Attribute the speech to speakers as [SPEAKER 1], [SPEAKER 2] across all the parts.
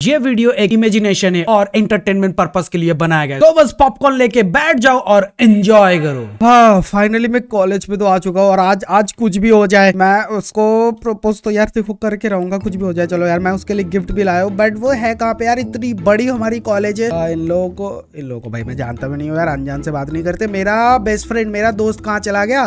[SPEAKER 1] ये वीडियो एक इमेजिनेशन है और एंटरटेनमेंट पर्पस के लिए बनाया गया है, तो बस पॉपकॉर्न लेके बैठ जाओ और एंजॉय करो। हाँ, फाइनली मैं कॉलेज में तो आ चुका हूँ और आज कुछ भी हो जाए मैं उसको प्रपोज तो यार देखो करके रहूंगा, कुछ भी हो जाए। चलो यार मैं उसके लिए गिफ्ट भी लाया हूँ, बट वो है कहाँ पे यार? इतनी बड़ी हमारी कॉलेज है। इन लोगों को भाई मैं जानता भी नहीं हूँ यार, अनजान से बात नहीं करते। मेरा बेस्ट फ्रेंड, मेरा दोस्त कहाँ चला गया?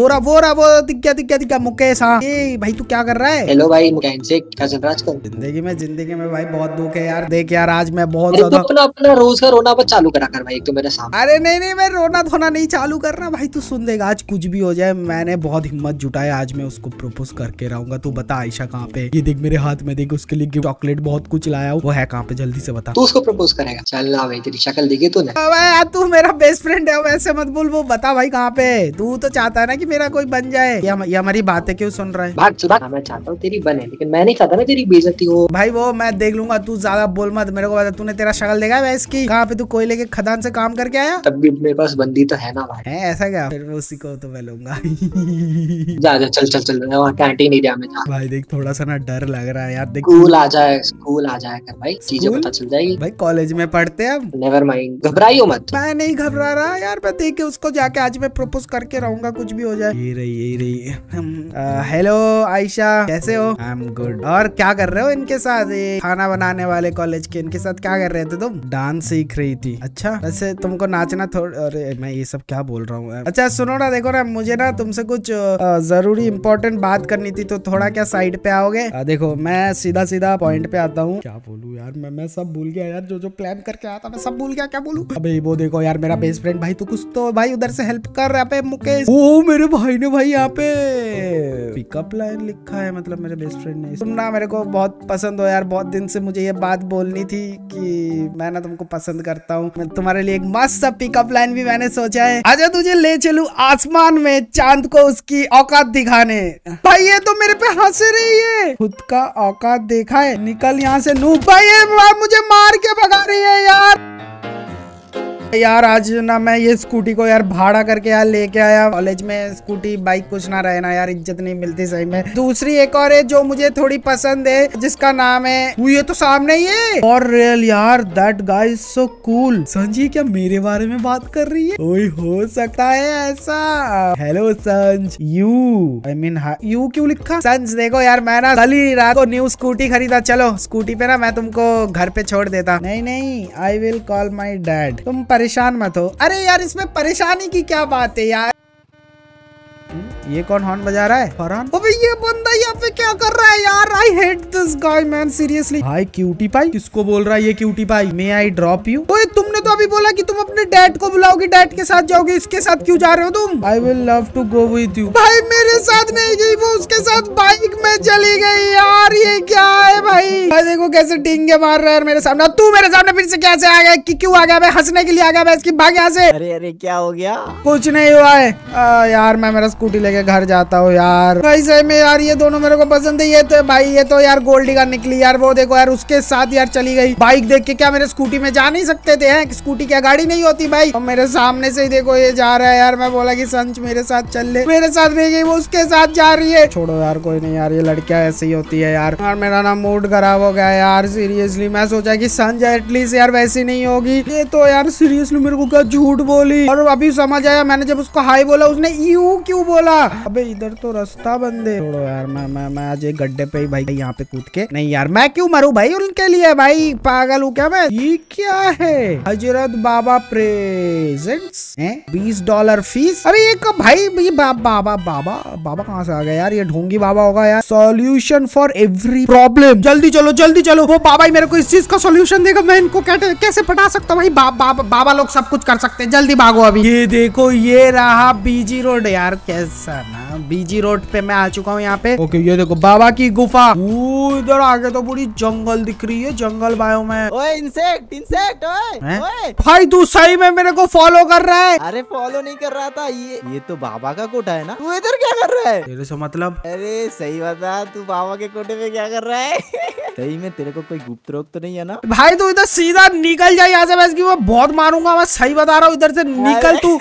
[SPEAKER 1] वो दिख गया मुकेश। हाँ भाई तू क्या कर रहा है?
[SPEAKER 2] हेलो भाई, क्या चल रहा है आजकल?
[SPEAKER 1] जिंदगी में भाई बहुत दुख है यार। देख यार आज मैं बहुत
[SPEAKER 2] ज्यादा अपना रोज का रोना बस चालू करा कर भाई, एक तो मेरे सामने।
[SPEAKER 1] अरे नहीं मैं रोना धोना नहीं चालू कर रहा भाई, तू सुन देगा। आज कुछ भी हो जाए मैंने बहुत हिम्मत जुटाया, आज मैं उसको प्रपोज करके रहूंगा। तू बता आयशा कहाँ पे? ये देख मेरे हाथ में, देख उसके लिए चॉकलेट बहुत कुछ लाया हूँ। वो है कहाँ पे? जल्दी से बता।
[SPEAKER 2] तू उसको प्रपोज करेगा? चल ना भाई, तेरी शक्ल देखी तूने?
[SPEAKER 1] यार तू मेरा बेस्ट फ्रेंड है, वैसे मत बोल। वो बता भाई कहाँ पे? तू तो चाहता है ना कि मेरा कोई बन जाए। ये हमारी बातें क्यों सुन रहा है?
[SPEAKER 2] भाग चुका। मैं चाहता हूँ तेरी बने, लेकिन मैं नहीं चाहता ना तेरी बेइज्जती हो।
[SPEAKER 1] भाई वो मैं देख लूंगा, तू ज्यादा बोल मत। मेरे को बता, तूने तेरा शक्ल देखा है इसकी? कहाँ पे? तू कोयले के खदान से काम करके आया?
[SPEAKER 2] तब भी मेरे पास बंदी तो है ना भाई।
[SPEAKER 1] है ऐसा क्या? फिर वो उसी को तो मैं लूंगा।
[SPEAKER 2] जा चल वहाँ कैंटीन एरिया में जा।
[SPEAKER 1] भाई देख थोड़ा सा ना डर लग रहा है यार। देख
[SPEAKER 2] स्कूल आ जाए कर भाई, चीजें पता चल जाएगी।
[SPEAKER 1] भाई कॉलेज में पढ़ते हैं अब।
[SPEAKER 2] नेवर माइंड, घबराइयो मत।
[SPEAKER 1] मैं नहीं घबरा रहा यार, मैं देख के उसको जाके आज मैं प्रपोज करके रहूंगा, कुछ भी हो जाए। ये रही। हेलो आयशा, कैसे हो? I am good. और क्या कर रहे हो इनके साथ? ये खाना बनाने वाले कॉलेज के, इनके साथ क्या कर रहे थे तुम? डांस सीख रही थी? अच्छा, वैसे तुमको नाचना थोड़ा। अरे मैं ये सब क्या बोल रहा हूँ? अच्छा सुनो ना, देखो ना, मुझे ना तुमसे कुछ जरूरी इंपॉर्टेंट बात करनी थी, तो थोड़ा क्या साइड पे आओगे? देखो मैं सीधा पॉइंट पे आता हूँ। क्या बोलूं यार, मैं सब भूल गया यार, जो प्लान करके आया था मैं सब भूल गया। क्या बोलूं? अबे वो देखो यार मेरा बेस्ट फ्रेंड। भाई तू कुछ तो भाई उधर से हेल्प कर यहाँ पे मुकेश। ओ मेरे भाई ने भाई यहाँ पे पिकअप लाइन लिखा है, मतलब मेरे बेस्ट फ्रेंड ने। तुम ना मेरे को बहुत पसंद हो यार, बहुत दिन से मुझे ये बात बोलनी थी कि मैं ना तुमको पसंद करता हूँ। मैं तुम्हारे लिए एक मस्त सा पिकअप लाइन भी मैंने सोचा है। आजा तुझे ले चलूं आसमान में, चांद को उसकी औकात दिखाने। भाई ये तो मेरे पे हंस रही है, खुद का औकात देखा है, निकल यहाँ से नूब। भाई ये मुझे मार के भगा रही है यार आज ना मैं ये स्कूटी को यार भाड़ा करके यार लेके आया। कॉलेज में स्कूटी बाइक कुछ ना रहे ना यार, इज्जत नहीं मिलती सही में। दूसरी एक और है जो मुझे थोड़ी पसंद है, जिसका नाम है ये तो सामने ही है। और रियल यार, that guy is so cool. Sanji क्या मेरे बारे में बात कर रही है? ओए हो सकता है ऐसा। Hello Sanj, you I mean you क्यों लिखा? संज देखो यार, मैं ना कल ही रात को न्यू स्कूटी खरीदा। चलो स्कूटी पे ना मैं तुमको घर पे छोड़ देता। नहीं I will call my dad. तुम परेशान मत हो। अरे यार इसमें परेशानी की क्या बात है यार? ये कौन हॉर्न बजा रहा है? फरहान। अबे ये बंदा यहाँ पे क्या कर रहा है यार? I hate this guy man, seriously. Hi cutie pie, किसको बोल रहा है ये cutie pie? May I drop you? ओए तुमने तो अभी बोला कि तुम अपने डैड को बुलाओगे, डैड के साथ जाओगे, इसके साथ क्यों जा रहे हो तुम? I will love to go with you. भाई मेरे साथ नहीं गई, वो उसके साथ बाइक में चली गई यार। ये क्या है भाई? भाई देखो कैसे टिंगे मार रहा है मेरे सामने। तू मेरे सामने फिर से कैसे आ गया? क्यों आ गया? मैं हंसने के लिए आ गया मैं इसकी। भाग यहाँ से।
[SPEAKER 3] अरे क्या हो गया?
[SPEAKER 1] कुछ नहीं हुआ है यार, मैं मेरा स्कूटी लेके घर जाता हूँ यार। भाई सही में यार ये दोनों मेरे को पसंद है। ये तो भाई ये तो यार गोल्डी का निकली यार। वो देखो यार उसके साथ यार चली गई। बाइक देख के क्या मेरे स्कूटी में जा नहीं सकते थे? हैं स्कूटी क्या गाड़ी नहीं होती भाई? और मेरे सामने से ही देखो ये जा रहा है यार। मैं बोला कि संच मेरे साथ चल ले, मेरे साथ नहीं गई, वो उसके साथ जा रही है। छोड़ो यार, कोई नहीं यार, ये लड़कियां ऐसी ही होती है यार। और मेरा ना मूड खराब हो गया यार, सीरियसली। मैं सोचा कि संच एटलीस्ट यार वैसी नहीं होगी, ये तो यार सीरियसली मेरे को क्या झूठ बोली। और अभी समझ आया, मैंने जब उसको हाई बोला उसने यू क्यों बोला? अबे इधर तो रास्ता बंद है। छोड़ो यार, मैं आज एक गड्ढे पे ही भाई यहाँ पे कूद के नहीं यार, मैं क्यों मरूं भाई उनके लिए? भाई पागल हूँ क्या मैं? ये क्या है? हजरत बाबा प्रेजेंट्स हैं, $20 फीस। अरे ये कब भाई? ये बाबा कहाँ से आ गया यार? ये ढोंगी बाबा होगा यार। Solution for every problem. जल्दी चलो। वो बाबा ही मेरे को इस चीज का सॉल्यूशन देगा। मैं इनको कैसे पटा सकता हूँ भाई? बाबा लोग सब कुछ कर सकते हैं। जल्दी भागो अभी। ये देखो ये रहा बीजी रोड यार। कैसा ना बीजी रोड पे मैं आ चुका हूँ यहाँ पे। ओके ये देखो बाबा की गुफा। इधर आगे तो पूरी जंगल दिख रही है, जंगल बायो में।
[SPEAKER 3] ओए इंसेक्ट ओए
[SPEAKER 1] भाई तू सही में मेरे को फॉलो कर रहा है?
[SPEAKER 3] अरे फॉलो नहीं कर रहा था, ये तो बाबा का कोटा है ना। तू इधर क्या कर रहा है?
[SPEAKER 1] तेरे से मतलब?
[SPEAKER 3] अरे सही बता, तू बाबा के कोटे पे क्या कर रहा है? सही में तेरे को कोई गुप्त रोग तो नहीं है ना?
[SPEAKER 1] भाई तू इधर सीधा निकल जाए यहाँ से, मैं बहुत मारूंगा। मैं सही बता रहा हूँ, इधर से निकल तू।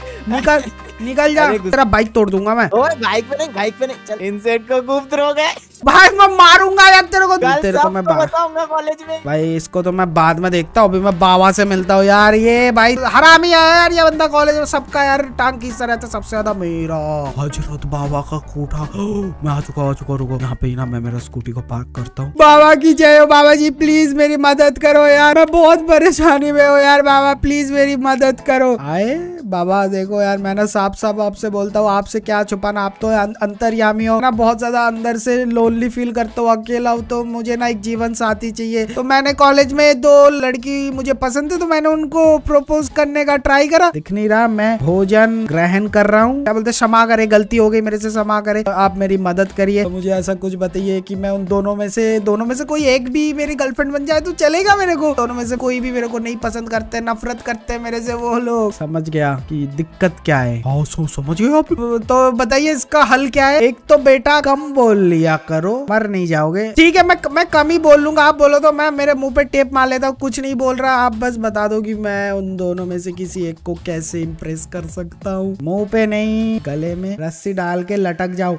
[SPEAKER 1] निकल जा, तेरा बाइक तोड़ दूंगा मैं।
[SPEAKER 3] ओए बाइक पे नहीं चल, इंसेक्ट को गुप्त रोग है।
[SPEAKER 1] भाई मैं मारूंगा यार तेरे को मैं
[SPEAKER 3] बताऊंगा कॉलेज में।
[SPEAKER 1] भाई इसको तो मैं बाद में देखता हूँ, अभी मैं बाबा से मिलता हूँ यार। ये भाई हरामी है यार ये बंदा, कॉलेज में सबका यार टांग खींचता रहता, सबसे ज्यादा मेरा। हजरत बाबा का कोठा, मैं आ चुका रुको यहाँ पे ही ना, मैं मेरा स्कूटी को पार्क करता हूँ। बाबा की जय हो। बाबा जी प्लीज मेरी मदद करो यार, मैं बहुत परेशानी में हूँ यार। बाबा प्लीज मेरी मदद करो। आए बाबा देखो यार, मैं ना साफ साफ आपसे बोलता हूँ, आपसे क्या छुपाना, आप तो अंतर्यामी हो ना, बहुत ज्यादा अंदर से लोनली फील करता हूँ, अकेला हूँ, तो मुझे ना एक जीवन साथी चाहिए। तो मैंने कॉलेज में 2 लड़की मुझे पसंद थी, तो मैंने उनको प्रपोज करने का ट्राई करा। दिख नहीं रहा, मैं भोजन ग्रहण कर रहा हूँ। क्या बोलते, क्षमा करे, गलती हो गई मेरे से, क्षमा करे। तो आप मेरी मदद करिए, तो मुझे ऐसा कुछ बताइए कि मैं उन दोनों में से कोई एक भी मेरी गर्लफ्रेंड बन जाए तो चलेगा मेरे को। दोनों में से कोई भी मेरे को नहीं पसंद करते, नफरत करते मेरे से वो लोग। समझ गया कि दिक्कत क्या है। हाँ समझ गए आप। तो बताइए इसका हल क्या है। एक तो बेटा कम बोल लिया करो, मर नहीं जाओगे। ठीक है मैं कम ही बोल लूंगा, आप बोलो तो मैं मेरे मुंह पे टेप मार लेता हूँ। कुछ नहीं बोल रहा, आप बस बता दो कि मैं उन दोनों में से किसी एक को कैसे इम्प्रेस कर सकता हूँ। मुंह पे नहीं, गले में रस्सी डाल के लटक जाओ।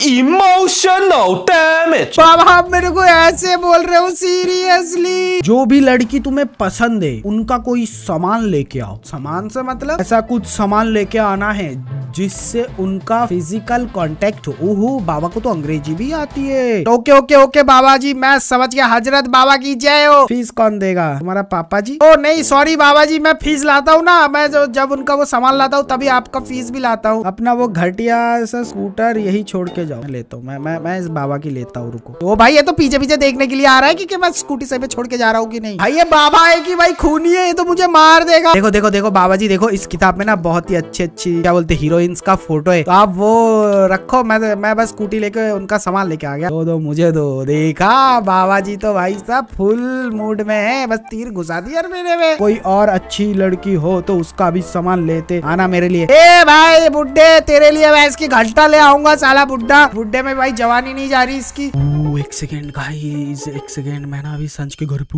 [SPEAKER 4] Emotional damage.
[SPEAKER 1] बाबा आप मेरे को ऐसे बोल रहे हो सीरियसली। जो भी लड़की तुम्हें पसंद है उनका कोई सामान लेके आओ। सामान से मतलब ऐसा कुछ सामान लेके आना है जिससे उनका फिजिकल कांटेक्ट हो। ओहो बाबा को तो अंग्रेजी भी आती है। ओके ओके ओके बाबा जी मैं समझ गया। हजरत बाबा की जय हो। फीस कौन देगा, तुम्हारा पापा जी? ओ नहीं सॉरी बाबा जी, मैं फीस लाता हूँ ना, मैं जब उनका वो सामान लाता हूँ तभी आपका फीस भी लाता हूँ। अपना वो घटिया सा स्कूटर यही छोड़ के जाओ। मैं लेता हूँ, मैं इस बाबा की लेता हूँ। रुको ओ भाई ये तो पीछे पीछे देखने के लिए आ रहा है कि मैं स्कूटी सही पे छोड़ के जा रहा हूँ कि नहीं। भाई ये बाबा है कि भाई खूनी है, ये तो मुझे मार देगा। देखो देखो देखो बाबा जी देखो, इस किताब में ना बहुत ही अच्छी क्या बोलते हीरोइंस का फोटो है, तो आप वो रखो। मैं बस स्कूटी लेके उनका सामान लेके आ गया। दो मुझे दो। देखा बाबा जी तो भाई साहब फुल मूड में है, बस तीर घुसा दिया मेरे में। कोई और अच्छी लड़की हो तो उसका भी सामान लेते आना मेरे लिए। ए भाई बुड्ढे तेरे लिए मैं इसकी घंटा ले आऊंगा। साला बुड्ढे में भाई जवानी नहीं जा रही इसकी। एक सेकेंड गाइस, एक सेकेंड, मैं ना अभी संज के घर पे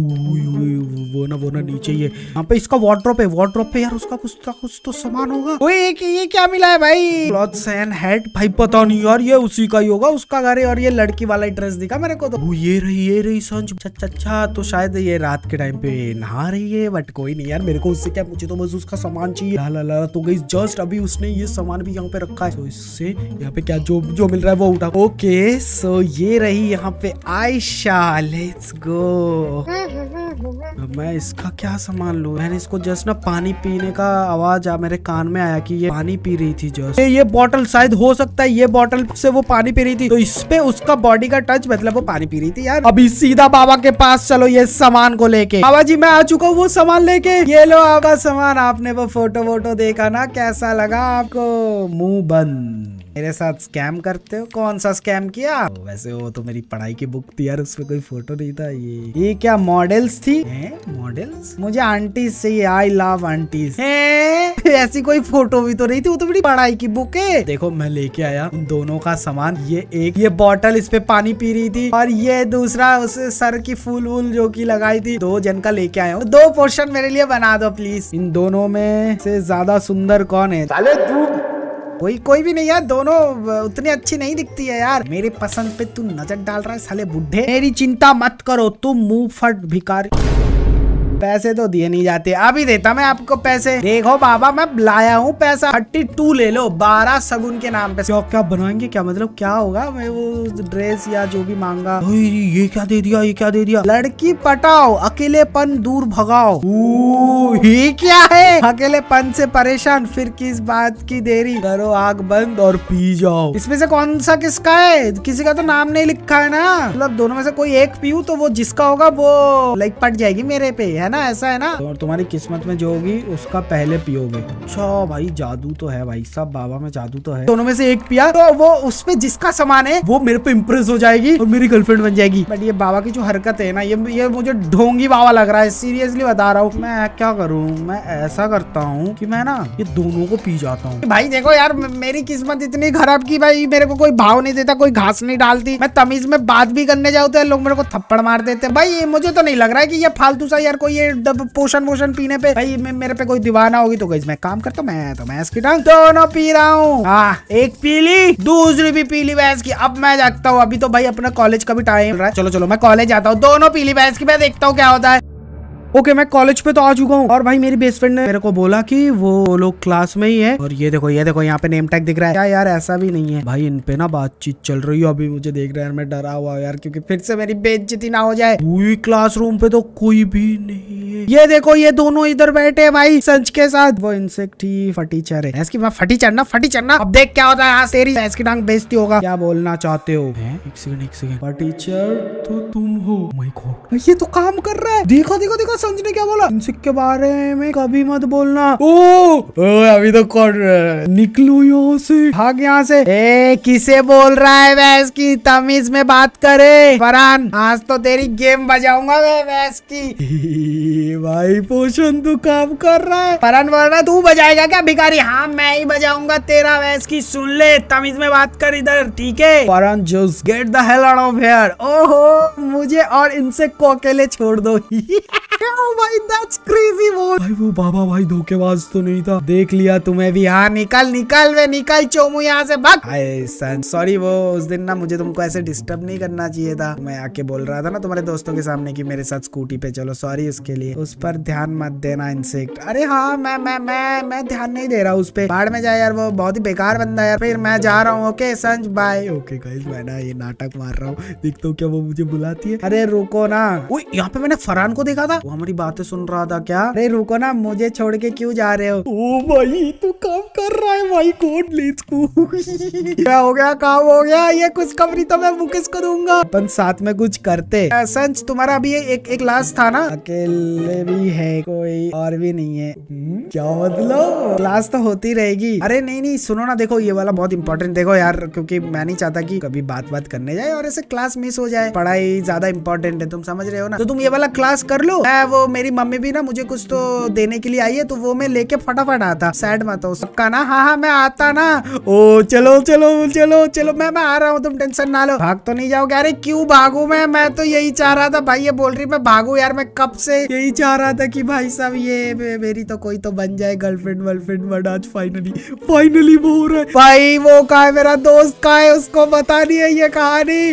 [SPEAKER 1] वो ना नीचे ही है, यहाँ पे इसका वार्डरोब है यार, उसका कुछ तो सामान होगा। ओए ये क्या मिला है भाई? Clothes and head. भाई पता नहीं यार, ये उसी का ही होगा, उसका घर है। और ये लड़की वाला ड्रेस दिखा मेरे को तो। ये रही संज। अच्छा तो शायद ये रात के टाइम पे नहा रही है, बट कोई नहीं यार, मेरे को उससे क्या, मुझे तो बस उसका सामान चाहिए। ला तो गाइस जस्ट अभी उसने ये सामान भी यहाँ पे रखा है, तो इससे यहाँ पे क्या जो मिल रहा है वो उठा। ओके सो ये रही यहाँ पे आयशा, लेट्स गो। मैं इसका क्या सामान लूं? मैंने इसको जस्ट ना पानी पीने का आवाज मेरे कान में आया कि ये पानी पी रही थी जस्ट। ये बॉटल शायद हो सकता है ये बॉटल से वो पानी पी रही थी, तो इस पे उसका बॉडी का टच, मतलब वो पानी पी रही थी यार। अभी सीधा बाबा के पास चलो ये सामान को लेके। बाबा जी मैं आ चुका हूँ वो सामान लेके। ये लो आपका सामान। आपने वो फोटो देखा ना, कैसा लगा आपको? मुंह बंद। मेरे साथ स्कैम करते हो? कौन सा स्कैम किया? वैसे वो तो मेरी पढ़ाई की बुक थी यार, उसमें कोई फोटो नहीं था। ये क्या मॉडल्स थी? मॉडल्स? मुझे आंटीज चाहिए, आई लव आंटीज। ऐसी कोई फोटो भी तो नहीं थी, वो तो मेरी पढ़ाई की बुक है। देखो मैं लेके आया उन दोनों का सामान। ये बॉटल इस पे पानी पी रही थी, और ये दूसरा उसे सर की फूल वूल जो की लगाई थी। 2 जन का लेके आया हूँ। 2 पोर्शन मेरे लिए बना दो प्लीज। इन दोनों में से ज्यादा सुंदर कौन है? कोई भी नहीं यार, दोनों उतनी अच्छी नहीं दिखती है यार। मेरी पसंद पे तू नजर डाल रहा है साले बुड्ढे। मेरी चिंता मत करो, तुम मुंह फट भिखारी। पैसे तो दिए नहीं जाते, अभी देता मैं आपको पैसे। देखो बाबा मैं लाया हूँ पैसा, 32 ले लो, 12 सगुन के नाम पे। क्या बनाएंगे, क्या मतलब क्या होगा? मैं वो ड्रेस या जो भी मांगा। ये क्या दे दिया? लड़की पटाओ, अकेलेपन दूर भगाओ। ये क्या है? अकेलेपन से परेशान, फिर किस बात की देरी? करो आग बंद और पी जाओ। इसमें से कौन सा किसका है? किसी का तो नाम नहीं लिखा है ना, मतलब दोनों में से कोई एक पीऊ तो वो जिसका होगा वो लाइक पट जाएगी मेरे पे, है ना? ऐसा है ना? और तुम्हारी किस्मत में जो होगी उसका पहले पियोगे। अच्छा भाई जादू तो है भाई साहब, बाबा में जादू तो है। दोनों में से एक पिया तो वो उसपे जिसका सामान है वो मेरे पे इम्प्रेस हो जाएगी और मेरी गर्लफ्रेंड बन जाएगी। बट ये बाबा की जो हरकत है ना, ये मुझे ढोंगी बाबा लग रहा है, सीरियसली बता रहा हूँ। मैं क्या करूँ? मैं ऐसा करता हूँ कि मैं ना ये दोनों को पी जाता हूँ। भाई देखो यार मेरी किस्मत इतनी खराब की भाई मेरे को कोई भाव नहीं देता, कोई घास नहीं डालती। मैं तमीज में बात भी करने जाऊँ तो लोग मेरे को थप्पड़ मार देते। भाई मुझे तो नहीं लग रहा है कि ये फालतू सा यार कोई ये पोषण वोषण पीने पे भाई मेरे पे कोई दीवाना होगी तो गाइस मैं काम करता हूँ। मैं तो भैंस की टांग दोनों पी रहा हूँ। हाँ, एक पी ली, दूसरी भी पी ली भैंस की। अब मैं जागता हूँ, अभी तो भाई अपना कॉलेज का भी टाइम रहा है। चलो चलो मैं कॉलेज जाता हूँ। दोनों पी ली भैंस की, मैं देखता हूँ क्या होता है। ओके मैं कॉलेज पे तो आ चुका हूँ और भाई मेरी बेस्ट फ्रेंड ने मेरे को बोला कि वो लोग क्लास में ही है। और ये देखो यहाँ पे नेम टैग दिख रहा है। क्या यार ऐसा भी नहीं है भाई, इन पे ना बातचीत चल रही है अभी। मुझे देख रहा है, मैं डरा हुआ यार क्योंकि फिर से मेरी बेइज्जती ना हो जाए। पूरी क्लासरूम पे तो कोई भी नहीं है। ये देखो ये दोनों इधर बैठे हैं भाई संच के साथ। वो इंसेक्ट ही फटीचर है। इसकी फटी चढ़ना। अब देख क्या होता है। हाँ तेरी इसकी टांग बेइज्जती होगा। क्या बोलना चाहते हो? एक सेकंड फटीचर तो तुम हो। माय गॉड ये तो काम कर रहा है। देखो संच ने क्या बोला, इंसेक्ट के बारे में कभी मत बोलना। ओ अभी तो कौन निकलो यहाँ से, भाग यहाँ से। ए किसे बोल रहा है? वैस की तमीज में बात करे। फरहान आज तो तेरी गेम बजाऊंगा मैं वैस की। भाई पोषण तू काम कर रहा है। फरहान बोल रहा है तू बजाएगा क्या भिखारी? हाँ मैं ही बजाऊंगा तेरा वैस की। सुन ले तमीज में बात कर इधर, ठीक है? Farhan just get the hell out of here. ओहो मुझे और इंसेक्ट को अकेले छोड़ दो। भाई that's crazy भाई वो बाबा भाई धोखेबाज तो नहीं था। देख लिया तुम्हें भी। हाँ निकल चोमू यहाँ से भाग। सॉरी वो उस दिन ना मुझे तुमको ऐसे डिस्टर्ब नहीं करना चाहिए था। मैं आके बोल रहा था ना तुम्हारे दोस्तों के सामने कि मेरे साथ स्कूटी पे चलो। सॉरी उसके लिए। उस पर ध्यान मत देना इंसेक्ट। अरे हाँ मैं ध्यान नहीं दे रहा उस पे। बाढ़ में जाए यार, वो बहुत ही बेकार बंदा है यार। फिर मैं जा रहा हूँ। Okay Sanj bye. Okay guys मैं ना ये नाटक मार रहा हूँ। देखता हूँ क्या वो मुझे बुलाती है। अरे रुको ना। यहाँ पे मैंने फरहान को देखा था, वो हमारी बातें सुन रहा था क्या? अरे रुको ना, मुझे छोड़ के क्यों जा रहे हो? ओ भाई तू काम कर रहा है भाई। कौन लेट्स गो। क्या हो गया? काम हो गया। ये खुशखबरी तो मैं मुकेश को दूंगा। अपन साथ में कुछ करते। संच तुम्हारा अभी एक क्लास था ना? अकेले भी है, कोई और भी नहीं है। क्या मतलब? क्लास तो होती रहेगी। अरे नहीं सुनो ना, देखो ये वाला बहुत इंपॉर्टेंट। देखो यार क्योंकि मैं नहीं चाहता कि कभी बात करने जाए और ऐसे क्लास मिस हो जाए। पढ़ाई ज्यादा इंपॉर्टेंट है, तुम समझ रहे हो ना? तो तुम ये वाला क्लास कर लो। वो मेरी मम्मी भी ना मुझे कुछ तो देने के लिए आई है, तो वो मैं लेके फटाफट आता। सैड मत हो सबका ना। हाँ मैं आता ना। ओ चलो मैं आ रहा हूँ, तुम टेंशन ना लो। भाग तो नहीं जाओगे? अरे क्यों भागू मैं तो यही चाह रहा था भाई। ये बोल रही मैं भागू यार, मैं कब से यही चाह रहा था कि भाई साहब ये मेरी तो कोई तो बन जाए गर्लफ्रेंड वर्लफ्रेंड। बट आज फाइनली वो हो रहा है। भाई वो कहाँ है? मेरा दोस्त कहाँ है? उसको पता नहीं है ये कहानी।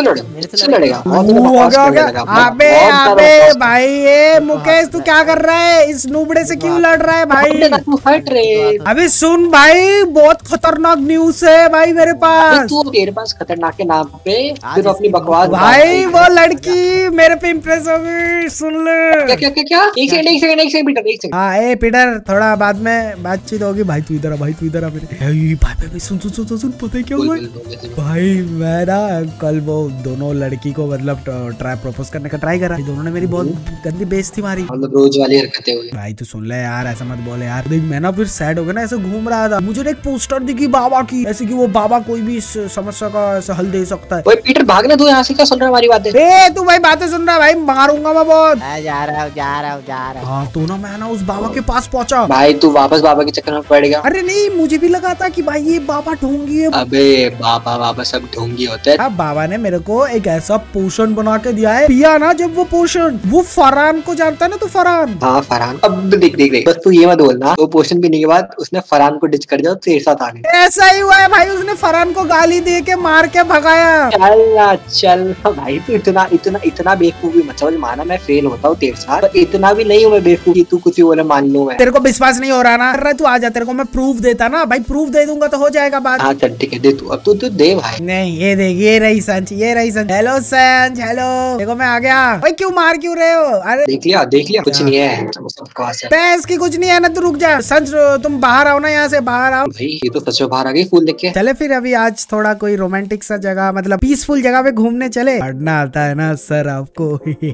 [SPEAKER 1] अबे भाई ये मुकेश तू क्या कर रहा है? इस नूबड़े से क्यों लड़ रहा है भाई?
[SPEAKER 2] हट रे।
[SPEAKER 1] अभी सुन भाई बहुत खतरनाक न्यूज है भाई मेरे पास।
[SPEAKER 2] तू तेरे पास खतरनाक के नाम पे फिर अपनी बकवास।
[SPEAKER 1] भाई वो लड़की मेरे पे इम्प्रेस हो गई। सुन ले।
[SPEAKER 2] क्या? एक सेकंड।
[SPEAKER 1] हाँ ए पीटर थोड़ा बाद में बातचीत होगी। भाई तू इधर आ मेरे। भाई सुन पता है क्या हुआ भाई? मैं ना कल वो दोनों लड़की को मतलब प्रपोज करने का ट्राई करा। दोनों ने मेरी बहुत गंदी बेइज्जती मारी।
[SPEAKER 2] रोज वाली हरकतें हुई।
[SPEAKER 1] भाई तू सुन ले यार, ऐसा मत बोले यार। देख मैं ना फिर सैड हो गया ना, ऐसे घूम रहा था। मुझे एक पोस्टर दिखी बाबा की, ऐसे कि वो बाबा कोई भी इस समस्या का ऐसा हल दे सकता है।
[SPEAKER 2] ओए पीटर भागना, तू यहाँ से क्या सुन रहा है हमारी बातें?
[SPEAKER 1] ए तू भाई बातें सुन रहा है भाई, मारूंगा मैं बहुत।
[SPEAKER 3] जा रहा हूँ।
[SPEAKER 1] हाँ तो ना मैं ना उस बाबा के पास पहुंचा।
[SPEAKER 2] भाई तू वापस बाबा के चक्कर में पड़ गया।
[SPEAKER 1] अरे नहीं मुझे भी लगा था कि भाई ये बाबा ढोंगी है।
[SPEAKER 2] अबे बाबा सब ढोंगी होते हैं।
[SPEAKER 1] अब बाबा ने मेरे को एक ऐसा पोषण बना के दिया है, पिया ना जब वो पोषण, वो फरहान को जानता है ना तू? फरहान।
[SPEAKER 2] हाँ फरहान। अब देख बस तू ये मत बोलना वो पोषण पीने के बाद उसने फरहान को डिच कर दिया तेरे साथ आ गया।
[SPEAKER 1] ऐसा ही हुआ है भाई, उसने फरहान को गाली दे के मार के भगाया।
[SPEAKER 2] चल भाई तू इतना बेवकूफी मत समझ। माना मैं फेल होता हूँ तेरे साथ, पर इतना भी नहीं हूँ मैं बेवकूफी तू कुछ भी बोले मान लूँ मैं।
[SPEAKER 1] तेरे को विश्वास नहीं हो रहा ना? तू आ जा, तेरे को मैं प्रूफ देता ना भाई। प्रूफ दे दूंगा तो हो जाएगा बात।
[SPEAKER 2] हाँ चल ठीक है दे तू। अब तू दे भाई।
[SPEAKER 1] नहीं ये देख, ये रही संच। हेलो संच। हेलो देखो मैं आ गया। भाई क्यों मार क्यों रहे हो? अरे
[SPEAKER 2] देख लिया कुछ नहीं है।
[SPEAKER 1] पैस की कुछ नहीं है ना। तू रुक जा संच, तुम बाहर आओ ना, यहाँ से बाहर आओ।
[SPEAKER 2] भाई ये तो सच में बाहर आ गई फूल देख के।
[SPEAKER 1] चले फिर अभी आज थोड़ा कोई रोमांटिक सा जगह, मतलब पीसफुल जगह पे घूमने चले। पढ़ना आता है ना सर आपको?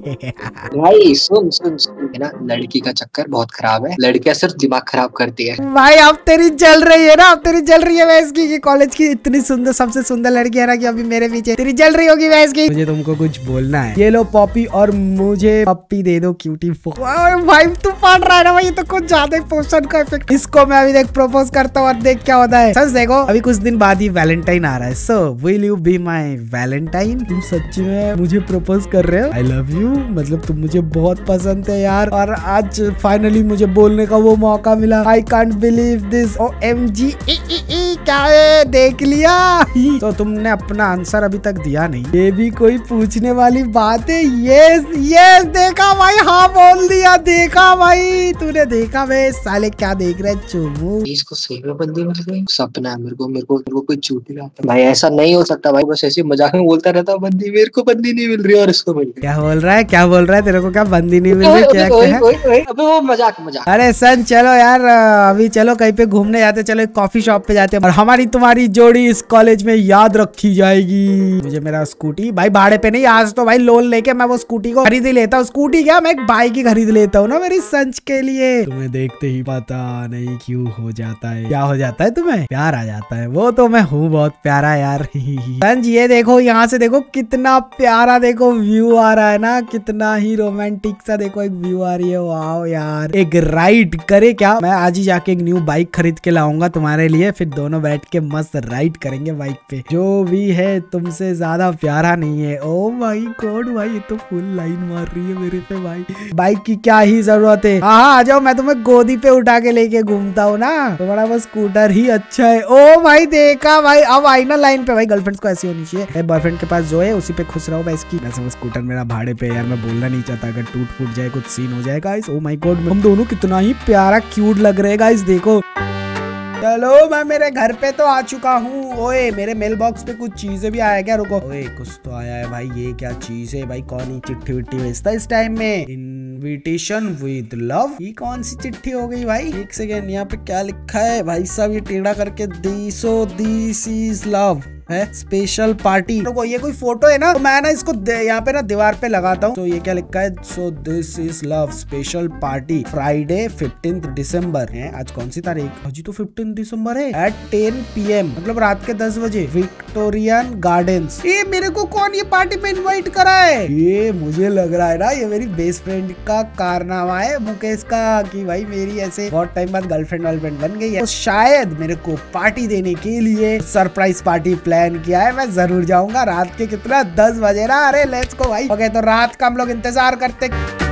[SPEAKER 2] भाई सुन ना, लड़की का चक्कर बहुत खराब है। लड़कियां सिर्फ दिमाग खराब करती है।
[SPEAKER 1] भाई अब तेरी जल रही है ना? अब तेरी जल रही है वैस की कॉलेज की इतनी सुंदर, सबसे सुंदर लड़की है ना कि अभी मेरे पीछे तेरी जल रही होगी वैस की। मुझे तुमको कुछ बोलना है। ये लो पॉपी और मुझे पप्पी दे दो क्यूटी भाई तू पढ़ रहा है ना भाई, ये तो कुछ ज्यादा पोषण का इफेक्ट। इसको मैं अभी देख प्रपोज करता हूँ और देख क्या होता है। सच देखो अभी कुछ दिन बाद ही वैलेंटाइन आ रहा है। So will you be my Valentine? तुम सच में मुझे प्रपोज कर रहे हो? आई लव यू, मतलब तुम मुझे बहुत पसंद है यार, और आज फाइनली मुझे बोलने का वो मौका मिला। I can't believe this. OMG क्या है, देख लिया। तो तुमने अपना आंसर अभी तक दिया नहीं, ये भी कोई पूछने वाली बात है? ये देखा भाई, हाँ बोल दिया। देखा भाई, तूने देखा भाई। साले क्या देख रहे चुमू?
[SPEAKER 2] इसको सही में बंदी मिल गई। सपना है मेरे को कोई चूती आता भाई, ऐसा नहीं हो सकता भाई। बस ऐसे मजाक में बोलता रहता बंदी, मेरे को बंदी नहीं मिल रही और इसको मिल गई।
[SPEAKER 1] क्या बोल रहा है, क्या बोल रहा है? तेरे को क्या बंदी नहीं मिल रही? क्या
[SPEAKER 2] अबे वो मजाक।
[SPEAKER 1] अरे सन चलो यार, अभी चलो कहीं पे घूमने जाते, चलो एक कॉफी शॉप पे जाते हैं और हमारी तुम्हारी जोड़ी इस कॉलेज में याद रखी जाएगी। मुझे मेरा स्कूटी भाई भाड़े पे नहीं, आज तो भाई लोन लेके मैं वो स्कूटी को खरीद ही लेता हूँ। स्कूटी क्या, मैं एक बाइक ही खरीद लेता हूँ ना मेरी संच के लिए। तुम्हें देखते ही पता नहीं क्यों हो जाता है। क्या हो जाता है तुम्हें? प्यार आ जाता है। वो तो मैं हूँ बहुत प्यारा यार। संज ये देखो, यहाँ से देखो कितना प्यारा देखो व्यू आ रहा है ना, कितना ही रोमांटिक सा देखो एक व्यू आ रही है। वाओ यार, एक राइड करे क्या? मैं आज ही जाके एक न्यू बाइक खरीद के लाऊंगा तुम्हारे लिए, फिर दोनों बैठ के मस्त राइड करेंगे बाइक पे। जो भी है तुमसे ज्यादा प्यारा नहीं है। ओ माय गॉड भाई, ये तो फुल लाइन मार रही है मेरे पे भाई। बाइक की क्या ही जरूरत है। हाँ आ जाओ, मैं तुम्हें गोदी पे उठा के लेके घूमता हूँ ना, तुम्हारा वो स्कूटर ही अच्छा है। ओ भाई देखा भाई, अब आई ना लाइन पे। भाई गर्लफ्रेंड को ऐसी होनी चाहिए, बॉयफ्रेंड के पास जो है उसी पे खुश रहो। इसकी वैसे वो स्कूटर मेरा भाड़े पे यार, मैं बोलना नहीं चाहता, अगर टूट फूट जाए कुछ सीन हो जाए गाइस। ओ माय गॉड, हम दोनों कितना ही प्यारा क्यूट लग रहे हैं गाइस, देखो। चलो मैं मेरे घर पे तो आ चुका हूँ। ओए मेरे मेल बॉक्स पे कुछ चीजें भी आया क्या? रुको, ओए कुछ तो आया है भाई। ये क्या चीज है भाई? कौन ही चिट्ठी विट्ठी भेजता है इस टाइम में? इनविटेशन विद लव, ये कौन सी चिट्ठी हो गई भाई? एक सेकेंड, यहाँ पे क्या लिखा है भाई साहब? ये टेढ़ा करके दिस इज लव है, स्पेशल पार्टी। रुको, ये कोई फोटो है ना, तो मैं ना इसको यहाँ पे ना दीवार पे लगाता हूँ। तो ये क्या लिखा है? So this is love special party Friday 15 दिसंबर है। आज कौन सी तारीख? अजी तो 15 दिसंबर है। एट 10 PM, मतलब रात के 10 बजे, विक्टोरियन गार्डन्स। ये मेरे को कौन ये पार्टी में इन्वाइट करा है? ये मुझे लग रहा है ना, ये मेरी बेस्ट फ्रेंड का कारनामा है, मुकेश का, कि भाई मेरी ऐसे बहुत टाइम बाद गर्लफ्रेंड बन गई है, तो शायद मेरे को पार्टी देने के लिए सरप्राइज पार्टी प्लान किया है। मैं जरूर जाऊंगा। रात के कितना 10 बजे ना। अरे लेट्स गो भाई। ओके, तो रात का हम लोग इंतजार करते।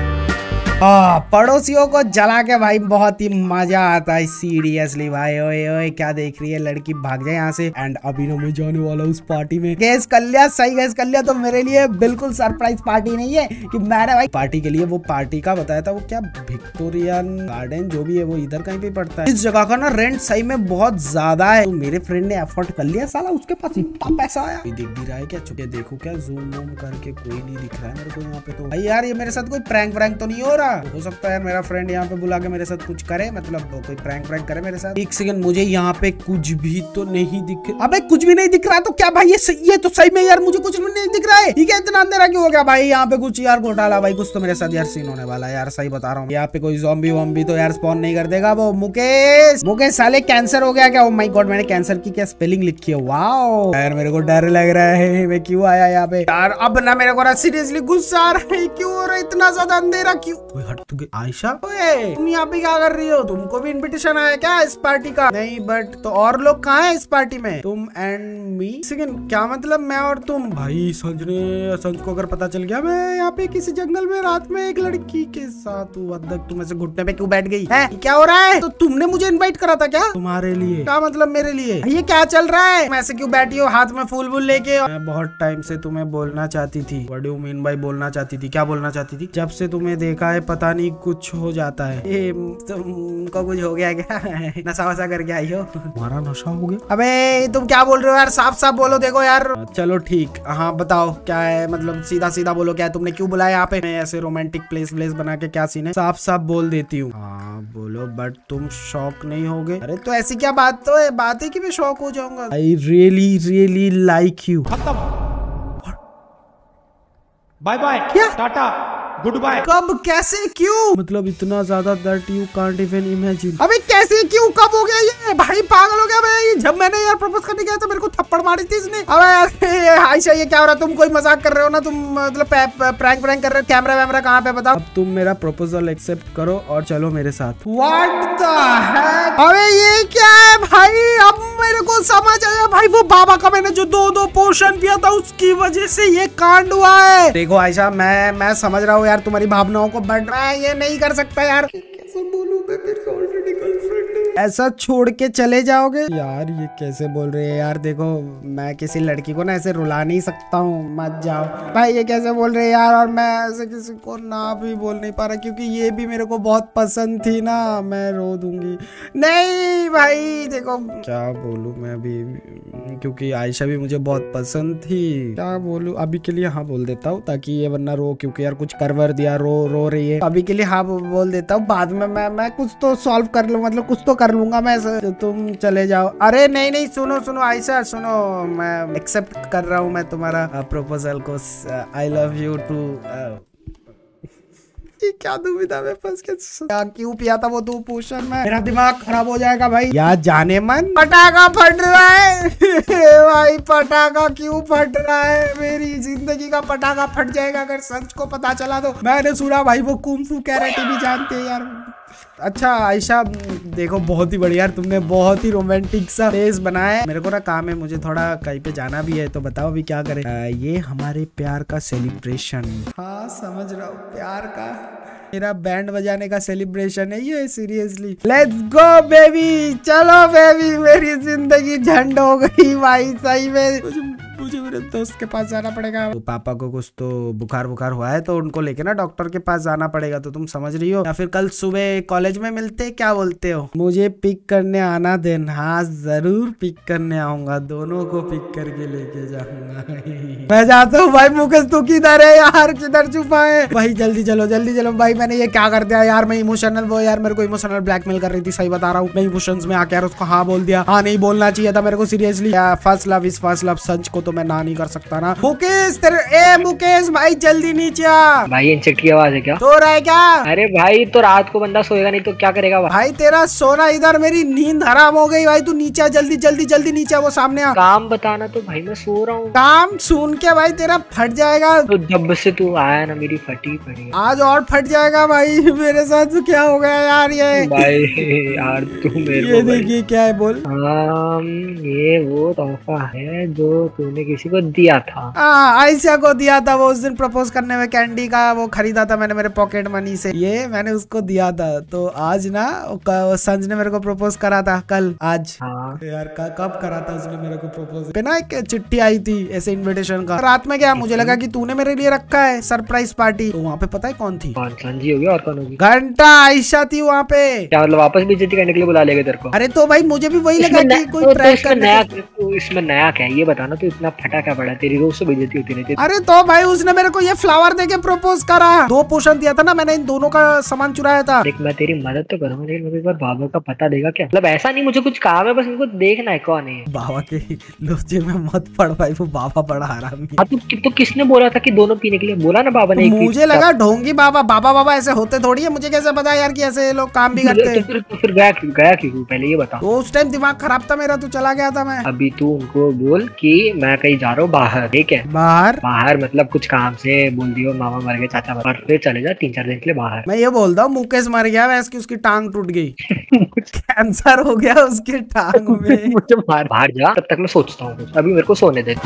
[SPEAKER 1] पड़ोसियों को जला के भाई बहुत ही मजा आता है सीरियसली भाई। ओए ओए क्या देख रही है लड़की, भाग जाए यहाँ से। एंड अभी ना मैं जाने वाला उस पार्टी में। गैस कर लिया, सही गैस कर लिया। तो मेरे लिए बिल्कुल सरप्राइज पार्टी नहीं है कि मैंने भाई पार्टी के लिए वो पार्टी का बताया था, वो क्या विक्टोरियन गार्डन जो भी है वो इधर कहीं पे पड़ता है। इस जगह का ना रेंट सही में बहुत ज्यादा है, तो मेरे फ्रेंड ने एफर्ट कर लिया। साला उसके पास इतना पैसा आया। दिख भी रहा है क्या? चुके देखो क्या, जूम वूम करके कोई नहीं दिख रहा है मेरे को यहाँ पे। तो भाई यार ये मेरे साथ कोई प्रैंक तो नहीं हो रहा? हो सकता है मेरा फ्रेंड यहाँ पे बुला के मेरे साथ कुछ करे, मतलब कोई प्रैंक करे मेरे साथ। एक सेकंड, मुझे यहाँ पे कुछ भी तो नहीं दिख। अबे कुछ भी नहीं दिख रहा तो क्या भाई? ये तो सही में यार मुझे कुछ भी नहीं दिख रहा है। ठीक है, इतना अंधेरा क्यों हो गया भाई? यहाँ पे कुछ यार घोटाला भाई, कुछ तो मेरे साथ यार सीन होने वाला है यार, सही बता रहा हूँ। यहाँ पे कोई ज़ॉम्बी वॉम्बी तो यार स्पॉन नहीं कर देगा वो। मुकेश साले कैंसर हो गया क्या? ओ माय गॉड, मैंने कैंसर की क्या स्पेलिंग लिखी है? वाओ यार मेरे को डर लग रहा है, मैं क्यों आया यहाँ पे यार? अब ना मेरे को सीरियसली गुस्सा आ रहा है। क्यों हो रहा है इतना ज्यादा अंधेरा? क्यों? हट तू आयशा, तुम यहाँ पे क्या कर रही हो? तुमको भी इनविटेशन आया क्या इस पार्टी का? नहीं, बट तो और लोग कहाँ हैं इस पार्टी में? तुम एंड मी। सेकंड, क्या मतलब मैं और तुम? भाई संज को अगर पता चल गया मैं यहाँ पे किसी जंगल में रात में एक लड़की के साथ हूँ, तुम ऐसे घुटने पे क्यों बैठ गई है? क्या हो रहा है? तो तुमने मुझे इन्वाइट करा था क्या? तुम्हारे लिए? क्या मतलब मेरे लिए? ये क्या चल रहा है? तुम ऐसे क्यों बैठी हो हाथ में फूल वूल लेके? मैं बहुत टाइम से तुम्हें बोलना चाहती थी। What do you mean by बोलना चाहती थी? क्या बोलना चाहती थी? जब से तुम्हें देखा है पता नहीं कुछ हो जाता है। तुमको कुछ हो गया क्या? नशा वशा करके आई हो? तुम्हारा नशा हो गया? अबे तुम क्या बोल रहे हो यार? साफ साफ बोलो। देखो यार, चलो ठीक, हाँ बताओ क्या है, मतलब सीधा बोलो क्या है? तुमने क्यों बुलाया यहाँ पे? मैं ऐसे रोमांटिक प्लेस बना के क्या सीन है? साफ साफ बोल देती हूँ। हाँ बोलो, बट तुम शॉक नहीं होगे? अरे तो ऐसी क्या बात तो है? बात है कि मैं शॉक हो जाऊंगा। I really like you.
[SPEAKER 4] Bye bye,
[SPEAKER 1] क्या?
[SPEAKER 4] टाटा, गुड बाय।
[SPEAKER 1] कब, कैसे, क्यों? मतलब इतना ज्यादा that you can't even imagine. अबे कैसे, क्यों, कब हो गया ये? भाई पागल हो गया भाई। जब मैंने यार प्रपोज करने गया तो मेरे को थप्पड़ मारी थी इसने। अबे आयशा ये क्या हो रहा है? तुम कोई मजाक कर रहे हो ना? तुम मतलब प्रैंक कर रहे हो? कैमरा वैमरा कहाँ पे बताओ? अब तुम मेरा प्रपोजल एक्सेप्ट करो और चलो मेरे साथ। What the heck? अबे ये क्या है भाई? अब मेरे को समझ आया भाई, वो बाबा का मैंने जो दो पोर्शन पिया था उसकी वजह से ये कांड हुआ है। देखो आयशा, मैं समझ रहा हूँ यार तुम्हारी भावनाओं को, बट मैं ये नहीं कर सकता यार। कैसे बोलूं मैं, मेरी ऑलरेडी गर्लफ्रेंड है। ऐसा छोड़ के चले जाओगे? यार ये कैसे बोल रहे हैं यार? देखो मैं किसी लड़की को ना ऐसे रुला नहीं सकता हूँ, मत जाओ भाई। ये कैसे बोल रहे हैं यार? और मैं ऐसे किसी को ना भी बोल नहीं पा रहा क्योंकि ये भी मेरे को बहुत पसंद थी ना। मैं रो दूंगी। नहीं भाई देखो क्या बोलूं मैं अभी, क्योंकि आयशा भी मुझे बहुत पसंद थी। क्या बोलूं अभी के लिए हाँ बोल देता हूँ, ताकि ये वरना रो, क्योंकि यार कुछ करवर दिया, रो रही है। अभी के लिए हाँ बोल देता हूँ, बाद में मैं कुछ तो सॉल्व कर लूँ, मतलब कुछ तो कर लूंगा मैं। तो तुम चले जाओ। अरे नहीं सुनो आयशा सुनो, मैं एक्सेप्ट कर रहा हूँ मैं तुम्हारा प्रपोजल को। I love you too. क्या दुविधा में फंस के क्यों पिया था वो 2 पोर्शन में? मेरा दिमाग खराब हो जाएगा भाई। या जाने मन पटाखा फट रहा है भाई, पटाखा क्यों फट रहा है? मेरी जिंदगी का पटाखा फट जाएगा अगर सच को पता चला तो। मैंने सुना भाई वो कुंफू कैरेटे भी जानते हैं यार। अच्छा आयशा देखो, बहुत ही बढ़िया यार, तुमने बहुत ही रोमांटिक सा फेस बनाया है। मेरे को ना काम है, मुझे थोड़ा कहीं पे जाना भी है, तो बताओ अभी क्या करें? ये हमारे प्यार का सेलिब्रेशन। हाँ समझ रहा हूँ, प्यार का मेरा बैंड बजाने का सेलिब्रेशन है ये, सीरियसली। लेट्स गो बेबी, चलो बेबी, मेरी जिंदगी झंड हो गई भाई सही में। मुझे मेरे दोस्त के पास जाना पड़ेगा। तो पापा को कुछ तो बुखार हुआ है, तो उनको लेके ना डॉक्टर के पास जाना पड़ेगा। तो तुम समझ रही हो, या फिर कल सुबह कॉलेज में मिलते, क्या बोलते हो? मुझे पिक करने आना देना। हाँ जरूर पिक करने आऊंगा, दोनों को पिक करके लेके जाऊंगा। मैं जाता हूँ भाई। मुकेश तू किधर है यार? किधर छुपा है भाई? जल्दी चलो भाई। मैंने ये क्या कर दिया यार? मैं इमोशनल, वो यार मेरे को इमोशनल ब्लैकमेल कर रही थी, सही बता रहा हूँ। मैं इमोशंस में आके यार उसको हाँ बोल दिया। हाँ नहीं बोलना चाहिए था मेरे को, seriously. First love is first love, सच को तो मैं ना नहीं कर सकता ना। मुकेश मुकेश भाई जल्दी नीचे आ
[SPEAKER 2] भाई। इंसेक्ट की आवाज है क्या?
[SPEAKER 1] सो रहा है क्या?
[SPEAKER 2] अरे भाई तो रात को बंदा सोएगा नहीं तो क्या करेगा
[SPEAKER 1] भाई? तेरा सोना इधर, मेरी नींद हराम हो गई भाई। तू नीचे जल्दी नीचे, वो सामने आ।
[SPEAKER 2] काम बताना। तो भाई मैं सो रहा हूँ।
[SPEAKER 1] काम सुन के भाई तेरा फट जाएगा।
[SPEAKER 2] तो जब से तू आया ना मेरी फटी पड़ी,
[SPEAKER 1] आज और फट जाएगा भाई। मेरे साथ तो क्या हो गया यार ये?
[SPEAKER 2] भाई यार तू मेरे
[SPEAKER 1] ये देखिए क्या है, बोल।
[SPEAKER 2] ये वो तोहफा है जो तूने किसी को दिया था।
[SPEAKER 1] आयशा को दिया था, वो उस दिन प्रपोज करने में कैंडी का वो खरीदा था मैंने मेरे पॉकेट मनी से। ये मैंने उसको दिया था। तो आज ना संज ने मेरे को प्रपोज करा था कल। आज यार कब करा था उसने मेरे को प्रपोज? पे ना एक चिट्ठी आई थी ऐसे इनविटेशन का, रात में गया, मुझे लगा कि तूने मेरे लिए रखा है सरप्राइज पार्टी। तो वहाँ पे पता है कौन थी?
[SPEAKER 2] संजी होगी और कौन होगी?
[SPEAKER 1] घंटा आयशा थी वहाँ पे।
[SPEAKER 2] क्या मतलब वापस बेइज्जती करने के लिए बुला लेगा तेरे को?
[SPEAKER 1] अरे तो भाई मुझे भी वही लगा कि कोई ट्रैक करने।
[SPEAKER 2] इसमें नया क्या है ये बताना। तो इतना फटा क्या पड़ा? तेरी रोज से बेइज्जती होती रहती है।
[SPEAKER 1] अरे तो भाई उसने मेरे को ये फ्लावर देके प्रपोज करा। 2 पोर्शन दिया था ना मैंने, इन दोनों का सामान चुराया था।
[SPEAKER 2] देख मैं तेरी मदद तो करूंगा, लेकिन मुझे एक बार बाबा का पता देगा क्या? मतलब ऐसा नहीं मुझे कुछ काम है, बस इनको देखना है कौन है।
[SPEAKER 1] बाबा के लोचे में मत पड़ भाई, वो बाबा बड़ा हरामी है।
[SPEAKER 2] तो किसने बोला था कि दोनों पीने के लिए? बोला ना बाबा ने।
[SPEAKER 1] मुझे लगा ढोंगी बाबा ऐसे होते थोड़ी है। मुझे कैसे पता यार कि ऐसे लोग काम भी करते हैं?
[SPEAKER 2] तो फिर गया क्यों पहले ये बता।
[SPEAKER 1] तो उस टाइम दिमाग खराब था मेरा, तो चला गया था मैं।
[SPEAKER 2] अभी तू उनको बोल कि मैं कहीं जा रहा हूँ बाहर, ठीक है? बाहर मतलब कुछ काम से बोल दियो मामा मर गए, चाचा मर, फिर चले जा 3-4 दिन के लिए बाहर।
[SPEAKER 1] मैं ये बोलता हूँ मुकेश मर गया वैसे, उसकी टांग टूट गई। कैंसर हो गया उसके टांग में।
[SPEAKER 2] मुझे बाहर जा, तब तक मैं सोचता हूँ कुछ। अभी मेरे को सोने दे।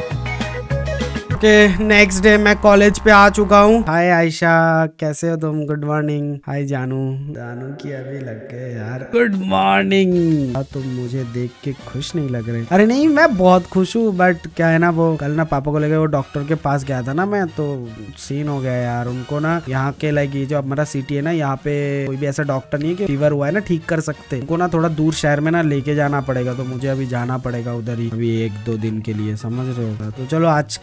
[SPEAKER 1] नेक्स्ट डे मैं कॉलेज पे आ चुका हूँ। हाय आयशा, कैसे हो तुम? Good morning. हाय जानू की अभी लग गए यार। Good morning. तुम मुझे देख के खुश नहीं लग रहे? अरे नहीं मैं बहुत खुश हूँ, बट क्या है ना, वो कल ना पापा को लेकर वो डॉक्टर के पास गया था ना मैं, तो सीन हो गया यार। उनको ना यहाँ के लाइक ये जो हमारा सिटी है ना, यहाँ पे कोई भी ऐसा डॉक्टर नहीं है कि फीवर हुआ है ना ठीक कर सकते। उनको ना थोड़ा दूर शहर में ना लेके जाना पड़ेगा, तो मुझे अभी जाना पड़ेगा उधर ही, अभी 1-2 दिन के लिए, समझ रहे हो? तो चलो आज का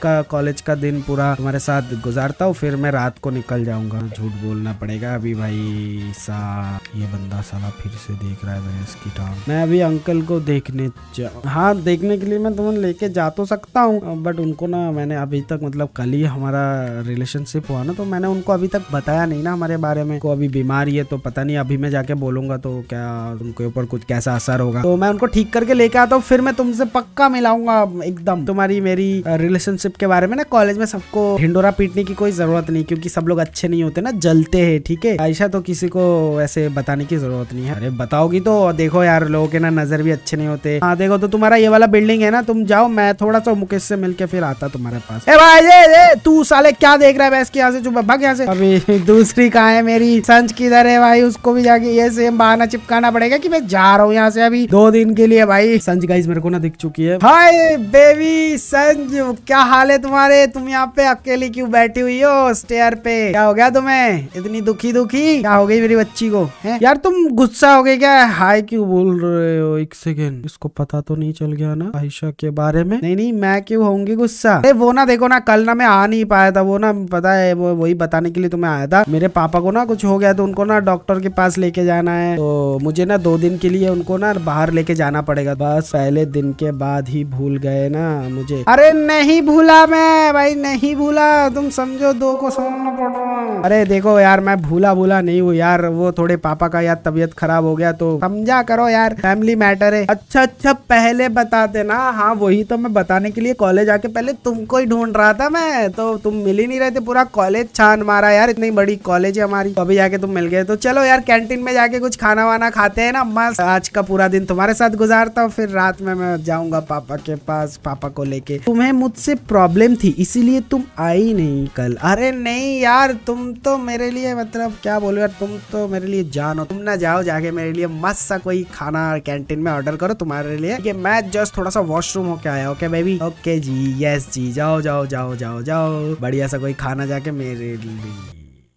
[SPEAKER 1] कॉलेज का दिन पूरा तुम्हारे साथ गुजारता हूँ, फिर मैं रात को निकल जाऊंगा। झूठ बोलना पड़ेगा अभी भाई सा। ये बंदा साला फिर से देख रहा है इसकी टांग। मैं अभी अंकल को देखने हाँ देखने के लिए मैं तुम्हें लेके जा तो सकता हूँ, बट उनको ना मैंने अभी तक मतलब कल ही हमारा रिलेशनशिप हुआ ना, तो मैंने उनको अभी तक बताया नहीं ना हमारे बारे में। को अभी बीमारी है तो पता नहीं अभी मैं जाके बोलूंगा तो क्या उनके ऊपर कुछ कैसा असर होगा। तो मैं उनको ठीक करके लेके आता हूँ, फिर मैं तुमसे पक्का मिलाऊंगा एकदम। तुम्हारी मेरी रिलेशनशिप के बारे में ना कॉलेज में सबको ढिंडोरा पीटने की कोई जरूरत नहीं, क्योंकि सब लोग अच्छे नहीं होते ना, जलते हैं। ठीक है आयशा, तो किसी को ऐसे बताने की जरूरत नहीं है। अरे बताओगी तो देखो यार, लोगों के ना नजर भी अच्छे नहीं होते। हाँ देखो, तो तुम्हारा ये वाला बिल्डिंग है ना, तुम जाओ, मैं थोड़ा सा मुकेश से मिलके फिर आता तुम्हारे पास। ए भाई ये तू साले क्या देख रहा है भैंस की? यहाँ से चुप भाग यहाँ से। अभी दूसरी कहाँ है मेरी? संज किधर है भाई? उसको भी जाके ये सेम बहाना चिपकाना पड़ेगा कि मैं जा रहा हूँ यहाँ से अभी 2 दिन के लिए। भाई संज गाइस मेरे को ना दिख चुकी है। हाय बेबी संज, क्या हाल है तुम्हारे? तुम यहाँ पे अकेली क्यों बैठी हुई हो स्टेयर पे? क्या हो गया तुम्हें? इतनी दुखी दुखी क्या हो गई मेरी बच्ची को? है यार तुम गुस्सा हो गए क्या? हाय क्यों बोल रहे हो? एक सेकेंड, इसको पता तो नहीं चल गया ना आयशा के बारे में? नहीं मैं क्यों होंगी गुस्सा? अरे वो ना देखो ना, कल ना मैं आ नहीं पाया था, वो ना पता है वो वही बताने के लिए तो मैं आया था। मेरे पापा को ना कुछ हो गया तो उनको ना डॉक्टर के पास लेके जाना है, तो मुझे ना 2 दिन के लिए उनको ना बाहर लेके जाना पड़ेगा। बस पहले दिन के बाद ही भूल गए ना मुझे। अरे नहीं भूला मैं भाई, नहीं भूला, तुम समझो 2 को समझना पड़ रहा है। अरे देखो यार, मैं भूला नहीं हूँ यार, वो थोड़े पापा का यार तबीयत खराब हो गया तो समझा करो यार, फैमिली मैटर है। अच्छा पहले बताते ना। हाँ वही तो मैं बताने के लिए कॉलेज आके पहले तुमको ही ढूंढ रहा था मैं, तो तुम मिल ही नहीं रहे थे। पूरा कॉलेज छान मारा यार, इतनी बड़ी कॉलेज है हमारी, तो अभी जाके तुम मिल गए। तो चलो यार कैंटीन में जाके कुछ खाना वाना खाते हैं ना मस्त। आज का पूरा दिन तुम्हारे साथ गुजारता हूँ, फिर रात में मैं जाऊंगा पापा के पास, पापा को लेके। तुम्हें मुझसे प्रॉब्लम थी इसीलिए तुम आई नहीं कल? अरे नहीं यार, तुम तो मेरे लिए मतलब क्या बोलो यार, तुम तो मेरे लिए जान हो। तुम ना जाओ जाके मेरे लिए मस्त सा कोई खाना कैंटीन में ऑर्डर करो तुम्हारे लिए। ये मैं जस्ट थोड़ा सा वॉशरूम होके आया। Okay baby? ओके जी, यस जी, जाओ जाओ जाओ जाओ जाओ, बढ़िया सा कोई खाना जाके मेरे लिए।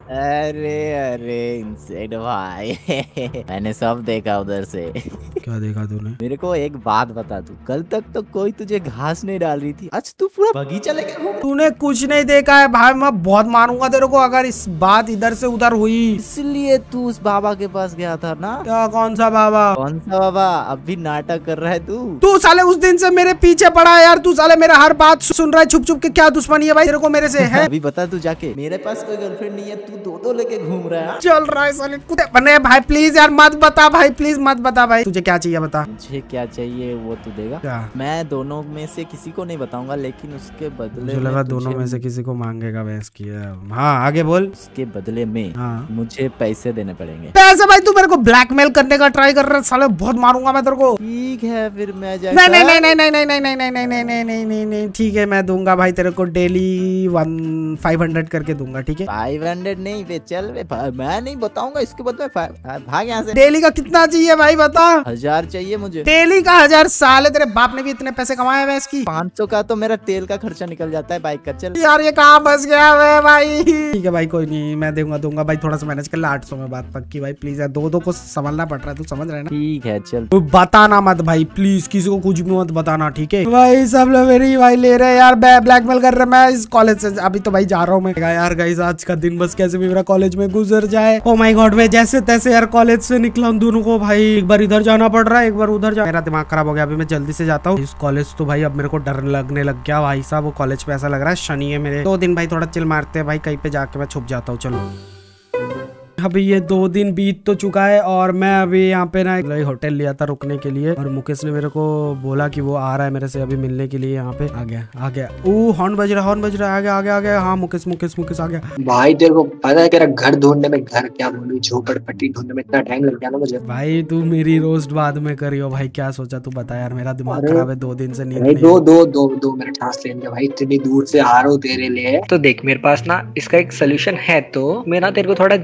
[SPEAKER 3] अरे इंसेड भाई मैंने सब देखा उधर से।
[SPEAKER 1] क्या देखा तूने?
[SPEAKER 3] मेरे को एक बात बता, तू कल तक तो कोई तुझे घास नहीं डाल रही थी, आज तू पूरा बगीचा लेके घूम।
[SPEAKER 1] तूने कुछ नहीं देखा है भाई, मैं बहुत मारूंगा तेरे को अगर इस बात इधर से उधर हुई।
[SPEAKER 3] इसलिए तू उस बाबा के पास गया था ना?
[SPEAKER 1] क्या? कौन सा बाबा?
[SPEAKER 3] कौन सा बाबा? अब भी नाटक कर रहा है
[SPEAKER 1] तू साले उस दिन से मेरे पीछे पड़ा है यार, तू साले मेरा हर बात सुन रहा है छुप छुप के। क्या दुश्मनी है भाई तेरे को मेरे से? है
[SPEAKER 3] अभी बता तू जाके, मेरे पास कोई गर्लफ्रेंड नहीं है, तू 2 लेके घूम रहा है।
[SPEAKER 1] चल रहा है साले कुत्ते बने। भाई प्लीज यार मत बता भाई, प्लीज मत बता भाई। तुझे क्या चाहिए बता?
[SPEAKER 3] मुझे क्या चाहिए वो तू देगा?
[SPEAKER 1] क्या?
[SPEAKER 3] मैं दोनों में से किसी को नहीं बताऊंगा, लेकिन उसके बदले
[SPEAKER 1] मुझे लगा दोनों में से किसी को मांगेगा भैंस की। हाँ आगे बोल।
[SPEAKER 3] उसके बदले में
[SPEAKER 1] हाँ।
[SPEAKER 3] मुझे पैसे देने पड़ेंगे।
[SPEAKER 1] पैसे? भाई तू मेरे को ब्लैकमेल करने का ट्राई कर रहा है साले, बहुत मारूंगा मैं तेरे को।
[SPEAKER 3] ठीक है फिर मैं
[SPEAKER 1] नहीं नहीं नहीं नहीं नहीं नहीं नहीं नहीं नहीं नहीं नहीं नहीं नहीं नहीं नहीं ठीक है, मैं दूंगा भाई तेरे को डेली 500 करके दूंगा। ठीक है
[SPEAKER 3] 500 नहीं बे, चल बे, मैं नहीं बताऊंगा इसके बदले में। भाग यहाँ से।
[SPEAKER 1] डेली का कितना चाहिए भाई बता?
[SPEAKER 3] 1000 चाहिए मुझे।
[SPEAKER 1] डेली का 1000? साले तेरे बाप ने भी इतने पैसे कमाए हैं इसकी।
[SPEAKER 3] 500 का तो मेरा तेल का खर्चा निकल जाता है बाइक का। चल
[SPEAKER 1] यार ये कहाँ फंस गया है भाई? ठीक है भाई कोई नहीं, मैं दूंगा भाई, थोड़ा सा मैनेज कर ले। 800 में बात पक्की भाई, प्लीज यार। 2 को संभालना पड़ रहा है, तू समझ रहा है ना?
[SPEAKER 3] ठीक है चल।
[SPEAKER 1] तू बताना मत भाई, प्लीज किसी को कुछ भी मत बताना, ठीक है भाई? सब लोग मेरी भाई ले रहे हैं यार, ब्लैकमेल कर रहे हैं। मैं इस कॉलेज से अभी तो भाई जा रहा हूँ मैं यार। गाइस आज का दिन बस कैसे भी मेरा कॉलेज में गुजर जाए। ओ माय गॉड, मैं जैसे तैसे यार कॉलेज से निकला हूँ। दोनों को भाई एक बार इधर जाना पड़ रहा है, एक बार उधर जा। मेरा दिमाग खराब हो गया, अभी मैं जल्दी से जाता हूँ। इस कॉलेज तो भाई अब मेरे को डर लगने लग गया भाई साहब। वो कॉलेज पे ऐसा लग रहा है शनि है मेरे। 2 दिन भाई थोड़ा चिल मारते हैं भाई, कहीं पे जाके मैं छुप जाता हूँ। चलो अभी ये 2 दिन बीत तो चुका है और मैं अभी यहाँ पे ना एक होटल लिया था रुकने के लिए, और मुकेश ने मेरे को बोला कि वो आ रहा है मेरे से अभी मिलने के लिए। यहाँ पे आ गया। ओ हॉर्न बज रहा है, आ गया। हाँ मुकेश आ गया।
[SPEAKER 2] भाई तेरे को पता है तेरा घर ढूंढने में, घर क्या बोलूं, झोपड़पट्टी ढूंढने में इतना टाइम लग गया ना मुझे।
[SPEAKER 1] भाई तू मेरी रोस्ट बाद में करियो भाई, क्या सोचा तू बता यार? मेरा दिमाग खराब है, 2 दिन से नींद नहीं।
[SPEAKER 2] दो मिनट सांस लेंगे भाई, इतनी दूर से आ रहा हूँ तेरे लिए। तो देख मेरे पास ना इसका एक सोल्यूशन है, तो मैं ना तेरे को थोड़ा ध्यान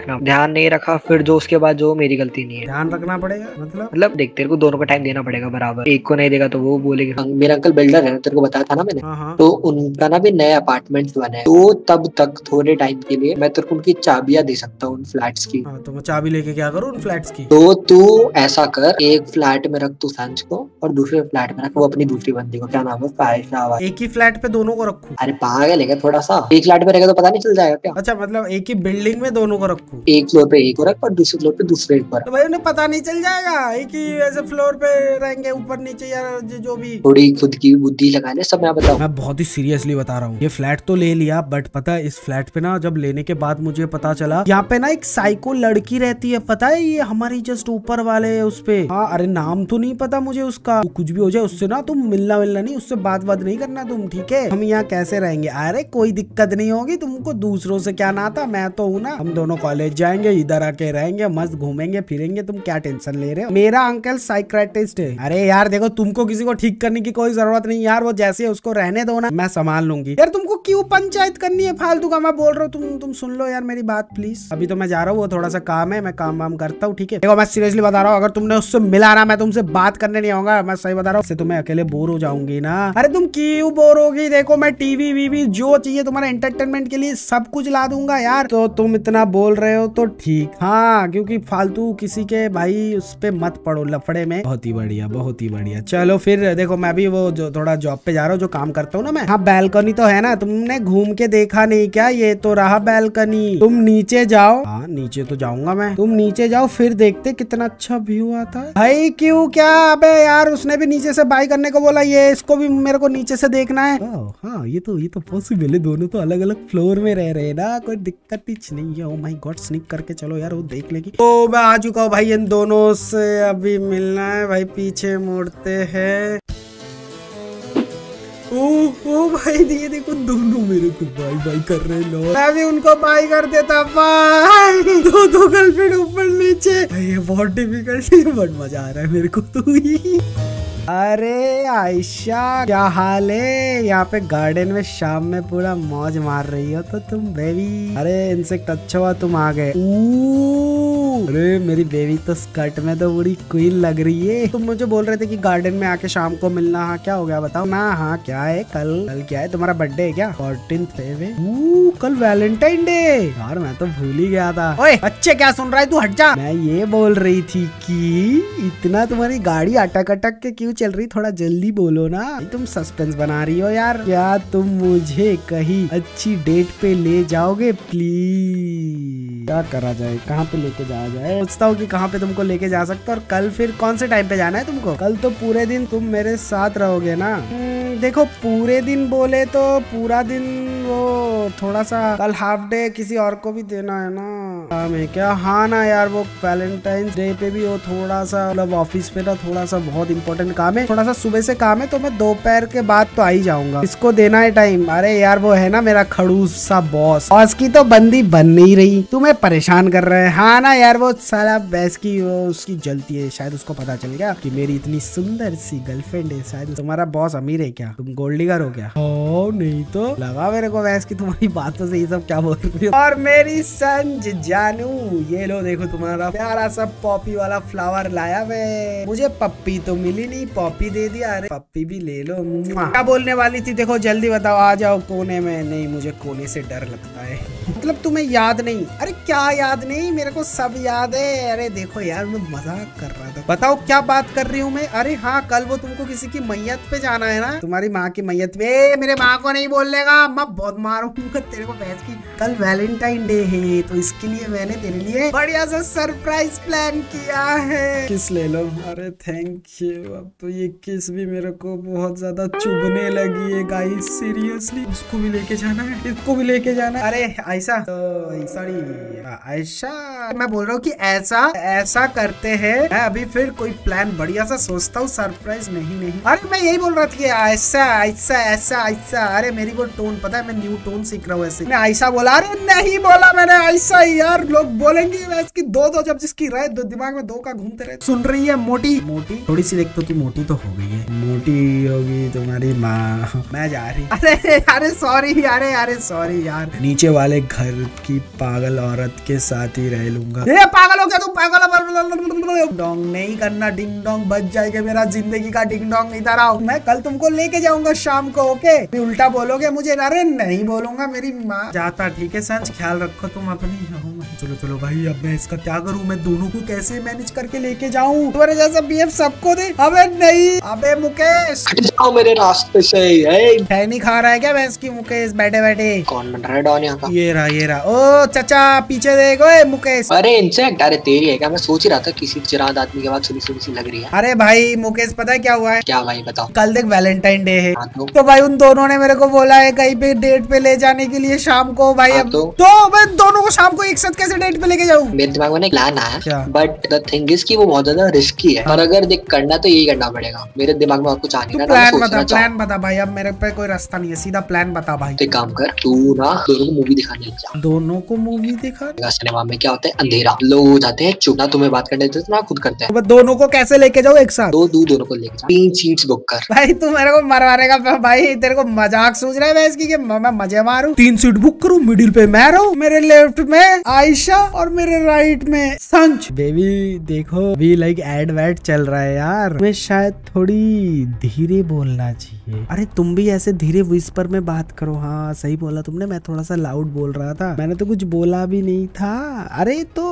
[SPEAKER 2] रखना, ध्यान नहीं रखा फिर जो उसके बाद जो मेरी गलती नहीं है।
[SPEAKER 1] ध्यान रखना पड़ेगा
[SPEAKER 2] मतलब देख तेरे को दोनों का टाइम देना पड़ेगा बराबर, एक को नहीं देगा तो वो बोलेगा। मेरा अंकल बिल्डर है, तेरे को बताया था ना मैंने।
[SPEAKER 1] हाँ।
[SPEAKER 2] तो उनका ना भी नए अपार्टमेंट्स बने हैं, तो तब तक थोड़े टाइम के लिए मैं तेरे को उनकी चाबियां दे सकता हूँ उन फ्लैट्स की।
[SPEAKER 1] तो मैं चाबी लेके क्या करूँ उन फ्लैट्स की?
[SPEAKER 2] तो तू ऐसा कर, एक फ्लैट में रख तू संच को और दूसरे फ्लैट में रख वो अपनी दूसरी बंदी को, क्या नाम है उसका, आयशा।
[SPEAKER 1] एक ही फ्लैट पे दोनों को रखूं?
[SPEAKER 2] अरे पागल है क्या थोड़ा सा, एक फ्लैट में रहेगा तो पता नहीं चल जाएगा क्या?
[SPEAKER 1] अच्छा मतलब एक ही बिल्डिंग में दोनों को रखूं?
[SPEAKER 2] एक फ्लोर पे एक को रख और दूसरे फ्लोर पे दूसरे को रख।
[SPEAKER 1] तो भाई उन्हें पता नहीं चल जाएगा? एक ही ऐसे फ्लोर पे रहेंगे, ऊपर नीचे या जो भी।
[SPEAKER 2] थोड़ी खुद की बुद्धि लगा ले, सब मैं बताऊं।
[SPEAKER 1] मैं बहुत ही सीरियसली बता रहा हूँ, ये फ्लैट तो ले लिया बट पता है इस फ्लैट पे ना जब लेने के बाद मुझे पता चला यहाँ पे ना एक साइको लड़की रहती है, पता है ये हमारी जस्ट ऊपर वाले उस पे। हाँ अरे नाम तो नहीं पता मुझे उसका, तो कुछ भी हो जाए उससे ना तुम मिलना नहीं, उससे बात नहीं करना तुम, ठीक है? हम यहाँ कैसे रहेंगे? अरे कोई दिक्कत नहीं होगी, तुमको दूसरों से क्या नाता, मैं तो हूँ ना, हम दोनों कॉलेज जाएंगे, इधर आके रहेंगे, मस्त घूमेंगे फिरेंगे, तुम क्या टेंशन ले रहे हो? मेरा अंकल साइकियाट्रिस्ट है। अरे यार देखो तुमको किसी को ठीक करने की कोई जरूरत नहीं यार, वो जैसे उसको रहने दो ना, मैं संभाल लूंगी। यार तुमको क्यों पंचायत करनी है फालतू का? मैं बोल रहा हूँ तुम सुन लो यार मेरी बात प्लीज। अभी तो मैं जा रहा हूँ, वो थोड़ा सा काम है, मैं काम वाम करता हूँ, ठीक है? देखो मैं सीरियसली बता रहा हूँ, अगर तुमने उससे मिला ना मैं तुमसे बात करने नहीं आऊंगा, मैं सही बता रहा हूँ। तुम्हें अकेले बोर हो जाऊंगी ना। अरे तुम क्यों बोर होगी? देखो मैं टीवी वीवी जो चाहिए तुम्हारे एंटरटेनमेंट के लिए सब कुछ ला दूंगा यार। तो तुम इतना बोल रहे हो तो ठीक, हाँ क्योंकि फालतू किसी के भाई उस पे मत पड़ो लफड़े में। बहुत ही बढ़िया बहुत ही बढ़िया। चलो फिर देखो मैं भी वो जो थोड़ा जॉब पे जा रहा हूँ, जो काम करता हूँ ना मैं। हाँ बैल्कनी तो है ना, तुमने घूम के देखा नहीं क्या? ये तो रहा बैल्कनी, तुम नीचे जाओ। हाँ नीचे तो जाऊंगा मैं, तुम नीचे जाओ फिर देखते कितना अच्छा व्यू आता है। भाई क्यों क्या? अबे यार उसने भी नीचे से बाई करने को बोला, ये इसको भी मेरे को नीचे से देखना है। हाँ ये तो पॉसिबल है, दोनों तो अलग अलग फ्लोर में रह रहे हैं ना, कोई दिक्कत ही नहीं है। ओ माय गॉड स्निक करके चलो यार, वो देख लेगी। तो मैं आ चुका हूँ भाई, इन दोनों से अभी मिलना है भाई, पीछे मुड़ते हैं। ओ भाई ये देखो दोनों मेरे को बाई बाई कर रहे हैं, मैं भी उनको बाई कर देता। बाई दो गर्लफ्रेंड ऊपर नीचे, ये बहुत डिफिकल्ट है बट मजा आ रहा है मेरे को तो ही। अरे आयशा क्या हाल है? यहाँ पे गार्डन में शाम में पूरा मौज मार रही हो तो तुम बेबी। अरे इंसेक्ट अच्छा हुआ तुम आ गए। अरे मेरी बेबी तो स्कर्ट में तो बड़ी क्वीन लग रही है। तुम मुझे बोल रहे थे कि गार्डन में आके शाम को मिलना, हाँ क्या हो गया बताओ ना? हाँ क्या है, कल क्या है तुम्हारा बर्थडे है क्या? 14th कल वैलेंटाइन डे। यार मैं तो भूल ही गया था। ओए बच्चे क्या सुन रहा है तू, हट जा। मैं ये बोल रही थी कि इतना तुम्हारी गाड़ी अटक अटक के क्यों चल रही, थोड़ा जल्दी बोलो ना। तुम सस्पेंस बना रही हो यार। क्या तुम मुझे कहीं अच्छी डेट पे ले जाओगे प्लीज? क्या करा जाए, कहाँ पे लेके जाया जाए? सोचता हूँ कि कहाँ पे तुमको लेके जा सकता। और कल फिर कौन से टाइम पे जाना है तुमको? कल तो पूरे दिन तुम मेरे साथ रहोगे ना? देखो पूरे दिन बोले तो पूरा दिन वो थोड़ा सा, कल हाफ डे किसी और को भी देना है ना काम है क्या? हाँ ना यार, वो वैलेंटाइंस डे पे भी वो थोड़ा सा मतलब ऑफिस पे ना थोड़ा सा बहुत इंपॉर्टेंट काम है, थोड़ा सा सुबह से काम है, तो मैं दोपहर के बाद तो आ ही जाऊंगा। इसको देना है टाइम। अरे यार वो है ना मेरा खड़ूस सा बॉस, बॉस की तो बंदी बन नहीं रही, तुम्हें परेशान कर रहे हैं। हाँ ना यार, वो साला बैस की वो उसकी जलती है, शायद उसको पता चल गया कि मेरी इतनी सुंदर सी गर्लफ्रेंड है। शायद तुम्हारा बॉस अमीर है क्या? तुम गोल्ड डिगर हो क्या? ओ नहीं तो लगा मेरे को वैस की तुम्हारी बातों से ये सब क्या बोल रही हो। और मेरी संज जानू, ये लो देखो तुम्हारा प्यारा सा पॉपी वाला फ्लावर लाया मैं। मुझे पप्पी तो मिली नहीं, पॉपी दे दिया। अरे पप्पी भी ले लो। क्या बोलने वाली थी? देखो जल्दी बताओ, आ जाओ कोने में। नहीं मुझे कोने से डर लगता है। मतलब तुम्हें याद नहीं? अरे क्या याद नहीं, मेरे को सब याद है। अरे देखो यार मैं मजाक कर रहा था। बताओ क्या बात कर रही हूँ मैं? अरे हाँ कल वो तुमको किसी की मैयत पे जाना है ना, तुम्हारी माँ की मैयत पे। मेरे माँ को नहीं बोलने का, मैं बहुत मारूंगा तेरे को भैंस की। कल वैलेंटाइन डे है तो इसके लिए मैंने तेरे लिए बढ़िया सा सरप्राइज प्लान किया है। किस ले लो। अरे थैंक यू। अब तो ये किस भी मेरे को बहुत ज्यादा चुभने लगी है गाइस, सीरियसली। उसको भी लेके जाना है, इसको भी लेके जाना है। अरे ऐसा तो सॉरी ऐसा मैं बोल रहा हूँ कि ऐसा करते हैं। मैं अभी फिर कोई प्लान बढ़िया सा सोचता हूँ, सरप्राइज नहीं। अरे मैं यही बोल रहा था कि ऐसा। अरे मेरी वो टोन पता है, मैं न्यू टोन सीख रहा हूँ ऐसे। मैं ऐसा बोला? अरे नहीं बोला मैंने ऐसा ही यार। लोग बोलेंगे इसकी दो जब जिसकी रहे दिमाग में दो का घूमते रहे। सुन रही है मोटी थोड़ी सी, देख तो कि मोटी तो हो गई है। मोटी होगी तुम्हारी माँ। मैं जा रही। अरे सॉरी यार, नीचे वाले घर की पागल औरत के साथ ही रह लूंगा। ये पागल हो गया तू, पागल डोंग नहीं करना, डिंग डोंग बज जाएगा मेरा जिंदगी का डिंग डोंग। इधर आओ, मैं कल तुमको लेके जाऊंगा शाम को, ओके? उल्टा बोलोगे मुझे? अरे नहीं बोलूंगा, मेरी माँ। जाता ठीक है संज, ख्याल रखो तुम अपनी। चलो चलो भाई, अब मैं इसका क्या करूँ? मैं दोनों को कैसे मैनेज करके लेके जाऊँ? तुम्हारे जैसा बीएफ सबको दे। अबे नहीं, अबे मुकेश
[SPEAKER 2] हट जाओ मेरे रास्ते से।
[SPEAKER 1] है नहीं खा रहा है क्या भैंस की मुकेश बैठे बैठे?
[SPEAKER 2] कौन बन रहा है डॉन यहाँ का?
[SPEAKER 1] ये रहा। ओ चाचा पीछे देखो मुकेश।
[SPEAKER 2] अरे इंसेक्ट, अरे तेरी है क्या? मैं सोच ही रहा था किसी चिराग आदमी के बाद सुनी सी लग रही है।
[SPEAKER 1] अरे भाई मुकेश पता है क्या हुआ है?
[SPEAKER 2] क्या भाई बताओ।
[SPEAKER 1] कल देख वैलेंटाइन डे है,
[SPEAKER 2] तो
[SPEAKER 1] भाई उन दोनों ने मेरे को बोला है कहीं पे डेट पे ले जाने के लिए शाम को भाई। अब तो मैं दोनों को शाम को एक साथ कैसे डेट पे लेके जाऊँ?
[SPEAKER 2] मेरे दिमाग में एक प्लान आया, बट द थिंग इज कि वो बहुत ज्यादा रिस्की है, और अगर देख करना तो यही करना पड़ेगा। मेरे दिमाग में और कुछ आने का।
[SPEAKER 1] प्लान बता भाई, अब मेरे पे कोई रास्ता नहीं है, सीधा प्लान बता भाई।
[SPEAKER 2] एक काम कर, तू ना दोनों को मूवी दिखाने लग जा।
[SPEAKER 1] दोनों को मूवी दिखा?
[SPEAKER 2] सिनेमा में क्या होता है, अंधेरा, लोग हो जाते हैं चुप, ना तुम्हें बात करने देते ना खुद करते हैं।
[SPEAKER 1] दोनों को कैसे लेके जाओ एक साथ?
[SPEAKER 2] दोनों को लेके जा, 3 सीट्स बुक कर।
[SPEAKER 1] भाई तू मेरे को मरवाने का भाई, तेरे को मजाक सोच रहा है इसकी कि मैं मजे मारूं? 3 सीट बुक करूं, मिडिल पे मैं रहूं, मेरे लेफ्ट में आयशा और मेरे राइट में संच। बेबी देखो अभी लाइक एड वैड चल रहा है यार, मैं शायद थोड़ी धीरे बोलना चाहिए। अरे तुम भी ऐसे धीरे विस्पर में बात करो। हाँ सही बोला तुमने, मैं थोड़ा सा लाउड बोल रहा था, मैंने तो कुछ बोला भी नहीं था। अरे तो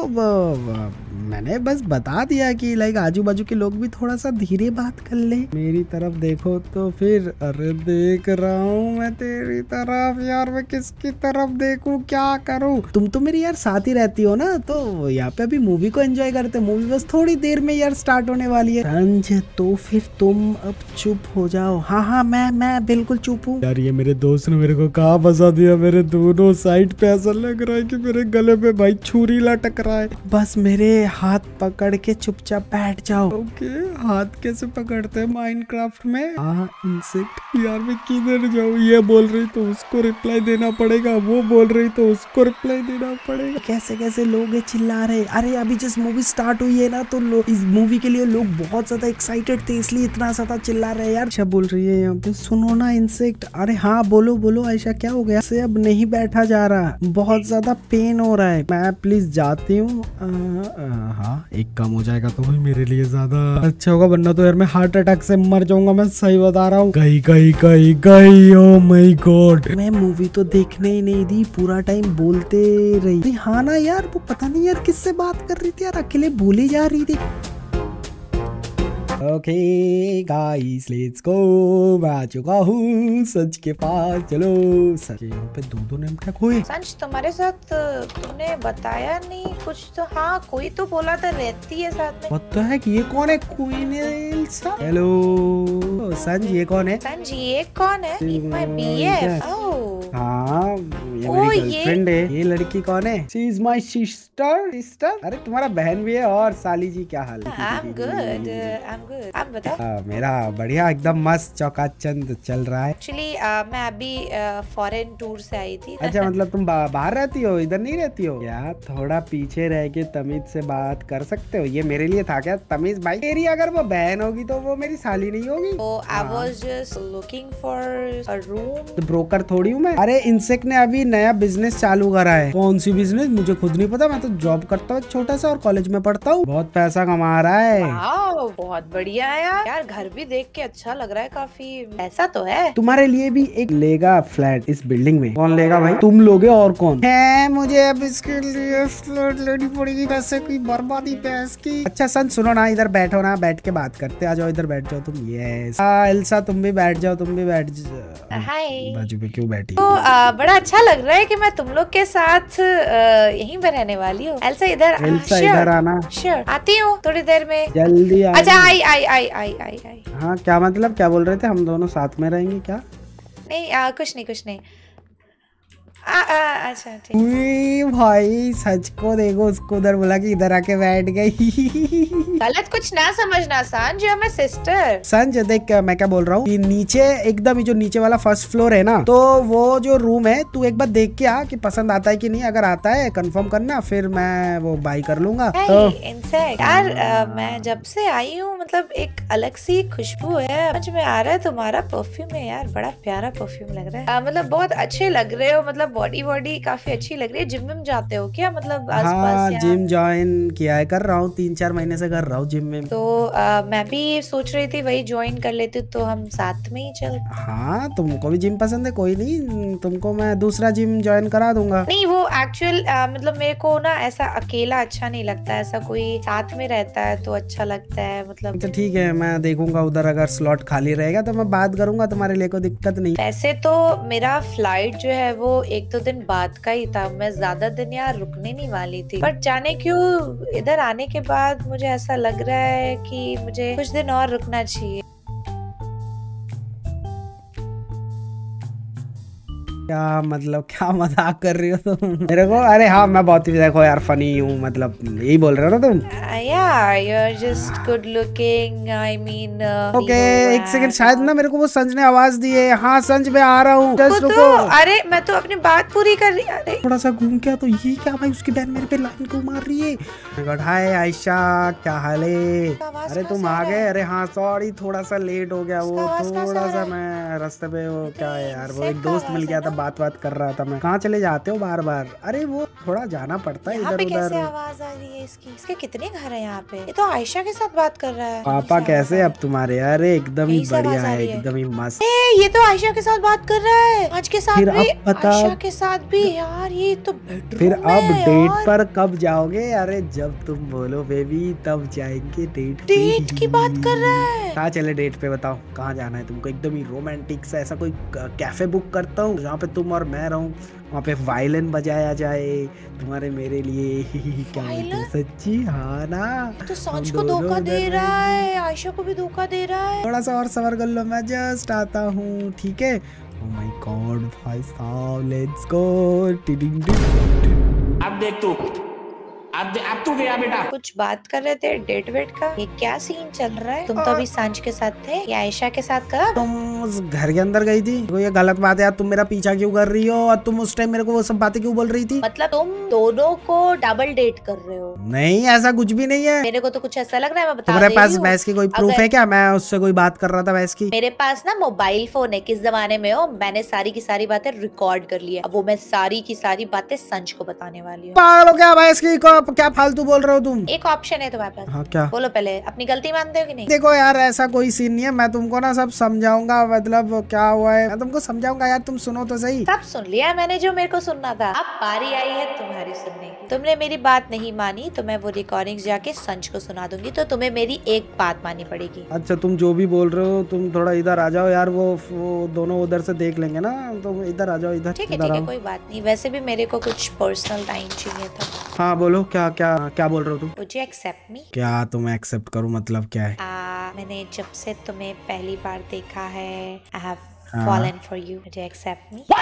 [SPEAKER 1] मैंने बस बता दिया कि लाइक आजू बाजू के लोग भी थोड़ा सा धीरे बात कर ले। मेरी तरफ देखो तो फिर। अरे देख रहा हूँ मैं तेरी तरफ यार, मैं किसकी तरफ देखूं, क्या करूं? तुम तो मेरी यार साथ ही रहती हो ना, तो यहाँ पे अभी मूवी को एंजॉय करते। मूवी बस थोड़ी देर में यार स्टार्ट होने वाली है। संजय तो फिर तुम अब चुप हो जाओ। हाँ मैं बिल्कुल चुप हूँ। यार ये मेरे दोस्त ने मेरे को कहाँ फंसा दिया, मेरे दोनों साइड पे ऐसा लग रहा है कि मेरे गले पे भाई छुरी लटक रहा है। बस मेरे हाथ पकड़ के चुपचाप बैठ जाओ। ओके, हाथ कैसे पकड़ते हैं माइनक्राफ्ट में? इंसेक्ट। यार मैं किधर जाऊँ? ये बोल रही तो उसको रिप्लाई देना पड़ेगा, वो बोल रही तो उसको रिप्लाई देना पड़ेगा। कैसे कैसे लोग चिल्ला रहे। अरे अभी जस्ट मूवी स्टार्ट हुई है ना, तो इस मूवी के लिए लोग बहुत ज्यादा एक्साइटेड थे, इसलिए इतना ज्यादा चिल्ला रहे हैं यार। अच्छा बोल रही है यहाँ पे, सुनो ना इंसेक्ट। अरे हाँ बोलो आयशा, क्या हो गया? से अब नहीं बैठा जा रहा, बहुत ज्यादा पेन हो रहा है, मैं प्लीज जाती हूँ। हाँ एक कम हो जाएगा तो मेरे लिए ज्यादा अच्छा होगा, वरना तो यार मैं हार्ट अटैक से मर जाऊंगा, मैं सही बता रहा हूँ। गई ओ माय गॉड। मैं मूवी तो देखने ही नहीं दी, पूरा टाइम बोलते रही। हाँ ना यार, वो पता नहीं यार किससे बात कर रही थी यार, अकेले बोली जा रही थी। ओके गाइस लेट्स गो, मैं आ चुका हूँ सच के पास। चलो सच, यहाँ पे दो नेम टैग हुए।
[SPEAKER 5] संच तुम्हारे साथ तुमने बताया नहीं कुछ तो? हाँ कोई तो बोला था रहती है साथ में।
[SPEAKER 1] पता है कि ये कौन है? Queen Elsa. हेलो संज, ये कौन है?
[SPEAKER 5] संज ये कौन है? My BF.
[SPEAKER 1] हाँ ये मेरी गर्लफ्रेंड है। ये लड़की कौन है? She is my sister. अरे तुम्हारा बहन भी है। और साली जी क्या हाल है?
[SPEAKER 5] I am good. आप बताओ।
[SPEAKER 1] मेरा बढ़िया एकदम मस्त चौकाचंद चल रहा है।
[SPEAKER 5] एक्चुअली मैं अभी फॉरेन टूर से आई थी।
[SPEAKER 1] अच्छा मतलब तुम बाहर रहती हो, इधर नहीं रहती हो क्या? थोड़ा पीछे रह के तमीज से बात कर सकते हो? ये मेरे लिए था क्या तमीज भाई? मेरी अगर वो बहन होगी तो वो मेरी साली नहीं होगी।
[SPEAKER 5] I was just looking for a room.
[SPEAKER 1] तो ब्रोकर थोड़ी हूँ मैं। अरे इंसेक्ट ने अभी नया बिजनेस चालू करा है। कौन सी बिजनेस मुझे खुद नहीं पता, मैं तो जॉब करता हूँ छोटा सा और कॉलेज में पढ़ता हूँ। बहुत पैसा कमा रहा है।
[SPEAKER 5] बहुत बढ़िया है यार, घर भी देख के अच्छा लग रहा है, काफी ऐसा तो है।
[SPEAKER 1] तुम्हारे लिए भी एक लेगा फ्लैट इस बिल्डिंग में। कौन लेगा भाई? तुम लोगे और कौन है? मुझे अब इसके लिए फ्लैट लेनी पड़ेगी, वैसे कोई बर्बादी पैस की। अच्छा सन सुनो ना, इधर बैठो ना, बैठ के बात करते। आ जाओ इधर बैठ जाओ तुम। यस एल्सा तुम भी बैठ जाओ,
[SPEAKER 5] हाय।
[SPEAKER 1] बाजू पे क्यों बैठी?
[SPEAKER 5] तो बड़ा अच्छा लग रहा है कि मैं तुम लोग के साथ यहीं पे रहने वाली हूँ। एल्सा इधर
[SPEAKER 1] आना।
[SPEAKER 5] श्योर आती हूँ थोड़ी देर में,
[SPEAKER 1] जल्दी।
[SPEAKER 5] अच्छा आई।
[SPEAKER 1] हाँ क्या मतलब, क्या बोल रहे थे? हम दोनों साथ में रहेंगे क्या?
[SPEAKER 5] नहीं कुछ नहीं। अच्छा ठीक।
[SPEAKER 1] भाई सच को देखो, उसको उधर बोला कि इधर आके बैठ गई।
[SPEAKER 5] गलत कुछ ना समझना संज, मैं सिस्टर।
[SPEAKER 1] संज देख मैं क्या बोल रहा हूँ, नीचे एकदम जो नीचे वाला फर्स्ट फ्लोर है ना, तो वो जो रूम है तू एक बार देख के आ कि पसंद आता है कि नहीं। अगर आता है कंफर्म करना, फिर मैं वो बाय कर लूंगा।
[SPEAKER 5] तो इंसेक्ट यार मैं जब से आई हूँ मतलब एक अलग सी खुशबू है, समझ में आ रहा है। तुम्हारा परफ्यूम है यार, बड़ा प्यारा परफ्यूम लग रहा है। मतलब बहुत अच्छे लग रहे हो, मतलब बॉडी काफी अच्छी लग रही है। जिम में जाते हो क्या, मतलब आसपास?
[SPEAKER 1] हाँ जिम ज्वाइन किया है, कर रहा हूँ 3-4 महीने से कर रहा हूँ जिम में।
[SPEAKER 5] तो मैं भी सोच रही थी वही ज्वाइन कर लेती तो हम साथ में ही चल।
[SPEAKER 1] हाँ तुमको भी जिम पसंद है, कोई नहीं, तुमको मैं दूसरा जिम ज्वाइन करा दूंगा।
[SPEAKER 5] नहीं वो एक्चुअल मतलब मेरे को ना ऐसा अकेला अच्छा नहीं लगता, ऐसा कोई साथ में रहता है तो अच्छा लगता है। मतलब
[SPEAKER 1] तो ठीक है, मैं देखूंगा उधर अगर स्लॉट खाली रहेगा तो मैं बात करूंगा, तुम्हारे लिए कोई दिक्कत नहीं।
[SPEAKER 5] वैसे तो मेरा फ्लाइट जो है वो 1-2 दिन बाद का ही था, मैं ज्यादा दिन यहाँ रुकने नहीं वाली थी, बट जाने क्यों इधर आने के बाद मुझे ऐसा लग रहा है कि मुझे कुछ दिन और रुकना चाहिए।
[SPEAKER 1] क्या मतलब, क्या मजाक कर रही हो तुम मेरे को? अरे हाँ मैं बहुत ही देखो यार फनी हूँ, मतलब यही बोल रहे हो ना तुम?
[SPEAKER 5] Yeah, you're just good looking. I mean,
[SPEAKER 1] okay एक सेकंड, शायद ना मेरे को वो संज ने आवाज दी है। हाँ संज मैं आ रहा हूँ, जस्ट रुको।
[SPEAKER 5] अरे मैं तो अपनी बात पूरी कर रही। अरे
[SPEAKER 1] थोड़ा सा घूम के तो ये क्या भाई, उसकी बहन मेरे पे लाइन क्यों मार रही है? हाय आयशा, क्या हाल है? अरे तुम आ गए? अरे हाँ सॉरी थोड़ा सा लेट हो गया, वो थोड़ा सा मैं रास्ते पे वो क्या है यार, वो एक दोस्त मिल गया था, बात कर रहा था मैं। कहाँ चले जाते हो बार बार? अरे वो थोड़ा जाना पड़ता है इधर उधर।
[SPEAKER 5] कैसे आवाज आ रही है इसकी? इसके कितने घर है यहाँ पे? ये तो आयशा के साथ बात कर रहा है।
[SPEAKER 1] पापा कैसे अब तुम्हारे? अरे एकदम ही बढ़िया है, एकदम ही मस्त।
[SPEAKER 5] ये तो आयशा के साथ बात कर रहा है, आज के साथ
[SPEAKER 1] फिर
[SPEAKER 5] भी,
[SPEAKER 1] अब बता,
[SPEAKER 5] आयशा के साथ भी यार, ये तो बेडरूम
[SPEAKER 1] फिर
[SPEAKER 5] है
[SPEAKER 1] अब डेट
[SPEAKER 5] यार।
[SPEAKER 1] पर कब जाओगे? अरे जब तुम बोलो बेबी तब जाएंगे डेट पे।
[SPEAKER 5] डेट की बात कर रहा है?
[SPEAKER 1] कहाँ चले डेट पे? बताओ कहाँ जाना है तुमको? एकदम ही रोमांटिक सा ऐसा कोई कैफे बुक करता हूँ जहाँ पे तुम और मैं रहूँ, वहाँ पे वायलिन बजाया जाए तुम्हारे मेरे लिए। क्या बोलते हो? सच्ची? हाँ ना,
[SPEAKER 5] तो सांच को धोखा दे रहा है, आयशा को भी धोखा दे रहा है।
[SPEAKER 1] थोड़ा सा और सबर कर लो, मैं जस्ट आता हूँ, ठीक है? ओह माय गॉड भाई साहब, लेट्स गो।
[SPEAKER 4] अब देख तू, अब तू गया बेटा।
[SPEAKER 5] कुछ बात कर रहे थे डेट वेट का, ये क्या सीन चल रहा है? तुम तो अभी सांच के साथ थे या आयशा के साथ? कब
[SPEAKER 1] तुम उस घर के अंदर गई थी? तो ये गलत बात है यार, तुम मेरा पीछा क्यों कर रही हो? और तुम उस टाइम मेरे को वो सब बातें क्यों बोल रही थी?
[SPEAKER 5] मतलब तुम दोनों को डबल डेट कर रहे हो?
[SPEAKER 1] नहीं ऐसा कुछ भी नहीं है।
[SPEAKER 5] मेरे को तो कुछ ऐसा लग रहा है, मैं बता
[SPEAKER 1] तुम्हारे
[SPEAKER 5] दे
[SPEAKER 1] पास
[SPEAKER 5] रही हूँ।
[SPEAKER 1] बहस की कोई प्रूफ है क्या? मैं उससे कोई बात कर रहा था बहस की।
[SPEAKER 5] मेरे पास ना मोबाइल फोन है, किस जमाने में हो, मैंने सारी की सारी बातें रिकॉर्ड कर ली है, अब वो मैं सारी की सारी बातें संच को बताने वाली हूँ।
[SPEAKER 1] पागल हो क्या बहस की? क्या फालतू बोल रहे हो तुम?
[SPEAKER 5] एक ऑप्शन है तुम्हारे पास।
[SPEAKER 1] हाँ क्या?
[SPEAKER 5] बोलो पहले, अपनी गलती मानते हो कि नहीं?
[SPEAKER 1] देखो यार ऐसा कोई सीन नहीं है, मैं तुमको ना सब समझाऊंगा, मतलब क्या हुआ है मैं तुमको समझाऊंगा यार, तुम सुनो तो सही।
[SPEAKER 5] सब सुन लिया मैंने जो मेरे को सुनना था, अब बारी आई है तुम्हारी सुनने की। तुमने मेरी बात नहीं मानी तो मैं वो रिकॉर्डिंग्स जाके संच को सुना दूंगी, तो तुम्हें मेरी एक बात माननी पड़ेगी।
[SPEAKER 1] अच्छा तुम जो भी बोल रहे हो, तुम थोड़ा इधर आ जाओ यार, वो दोनों उधर से देख लेंगे ना, तुम इधर आ जाओ, इधर।
[SPEAKER 5] ठीक है कोई बात नहीं, वैसे भी मेरे को कुछ पर्सनल टाइम चाहिए था।
[SPEAKER 1] हाँ बोलो, क्या बोल रहे हो तुम?
[SPEAKER 5] Would you accept me?
[SPEAKER 1] क्या तुम एक्सेप्ट करूँ मतलब क्या है?
[SPEAKER 5] मैंने जब से तुम्हें पहली बार देखा है, I have fallen for you. Would you accept me?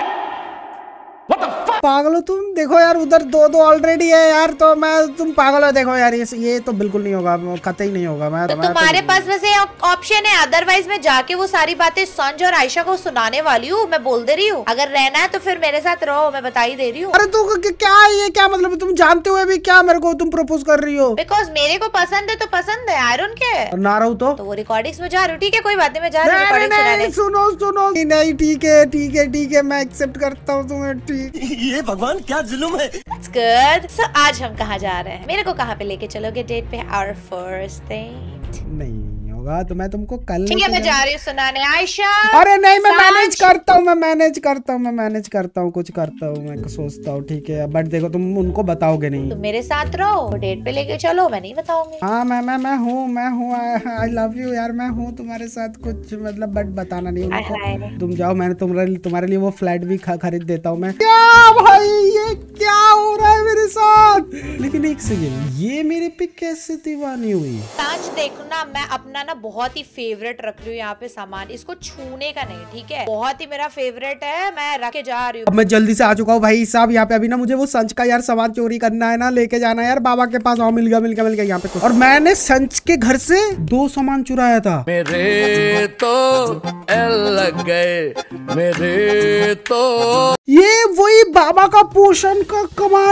[SPEAKER 1] पागल हो तुम? देखो यार उधर दो ऑलरेडी है यार, तो मैं तुम पागल हो। देखो यार ये तो बिल्कुल नहीं होगा, कतई नहीं होगा। मैं
[SPEAKER 5] तो तुम्हारे पास वैसे ऑप्शन है, अदरवाइज मैं जाके वो सारी बातें संज और आयशा को सुनाने वाली हूँ, मैं बोल दे रही हूँ। अगर रहना है तो फिर मेरे साथ रहो, मैं बता ही दे रही हूँ।
[SPEAKER 1] अरे तू क्या ये क्या मतलब, तुम जानते हुए भी क्या मेरे को तुम प्रपोज कर रही हो?
[SPEAKER 5] बिकॉज मेरे को पसंद है तो पसंद है, आई डोंट केयर।
[SPEAKER 1] ना रहूं तो
[SPEAKER 5] वो रिकॉर्डिंग्स में जा रही हूँ, ठीक है कोई बात नहीं, मैं जा रही हूँ रिकॉर्डिंग सुनाने।
[SPEAKER 1] सुनो नहीं ठीक है मैं एक्सेप्ट करता हूँ तुम्हें, ठीक।
[SPEAKER 4] ये भगवान क्या जुल्म है।
[SPEAKER 5] That's good. So, आज हम कहाँ जा रहे हैं? मेरे को कहाँ पे लेके चलोगे डेट पे? Our first date?
[SPEAKER 1] नहीं होगा तो मैं तुमको कल।
[SPEAKER 5] ठीक है मैं जा रही हूँ सुनाने। आयशा
[SPEAKER 1] अरे नहीं मैं मैनेज करता हूँ, कुछ करता हूँ, मैं सोचता हूँ, ठीक है। बट देखो तुम उनको बताओगे नहीं।
[SPEAKER 5] तुम मेरे साथ रहो, डेट पे लेके चलो, मैं नहीं बताऊंगी।
[SPEAKER 1] हाँ मैं हूँ आई लव यू यार, मैं हूँ तुम्हारे साथ कुछ मतलब, बट बताना नहीं उनको। तुम जाओ, मैंने तुम्हारे लिए वो फ्लैट भी खरीद देता हूँ मैं। क्या भाई ये क्या हो रहा है मेरे साथ? लेकिन एक सेकंड, ये मेरे पे कैसे दीवानी हुई?
[SPEAKER 5] आज देखो ना, मैं अपना ना बहुत ही फेवरेट रख रही हूँ यहाँ पे सामान, इसको छूने का नहीं, ठीक है? बहुत ही मेरा फेवरेट है, मैं रख के जा रही हूँ।
[SPEAKER 1] अब मैं जल्दी से आ चुका हूँ भाई साहब यहाँ पे। अभी ना मुझे वो संच का यार सामान चोरी करना है ना, लेके जाना है यार बाबा के पास। मिल गया यहाँ पे। और मैंने संच के घर से 2 सामान चुराया था।
[SPEAKER 6] मेरे तो लग गए, मेरे तो
[SPEAKER 1] ये वही बाबा का पोषण का कमाल है भाई।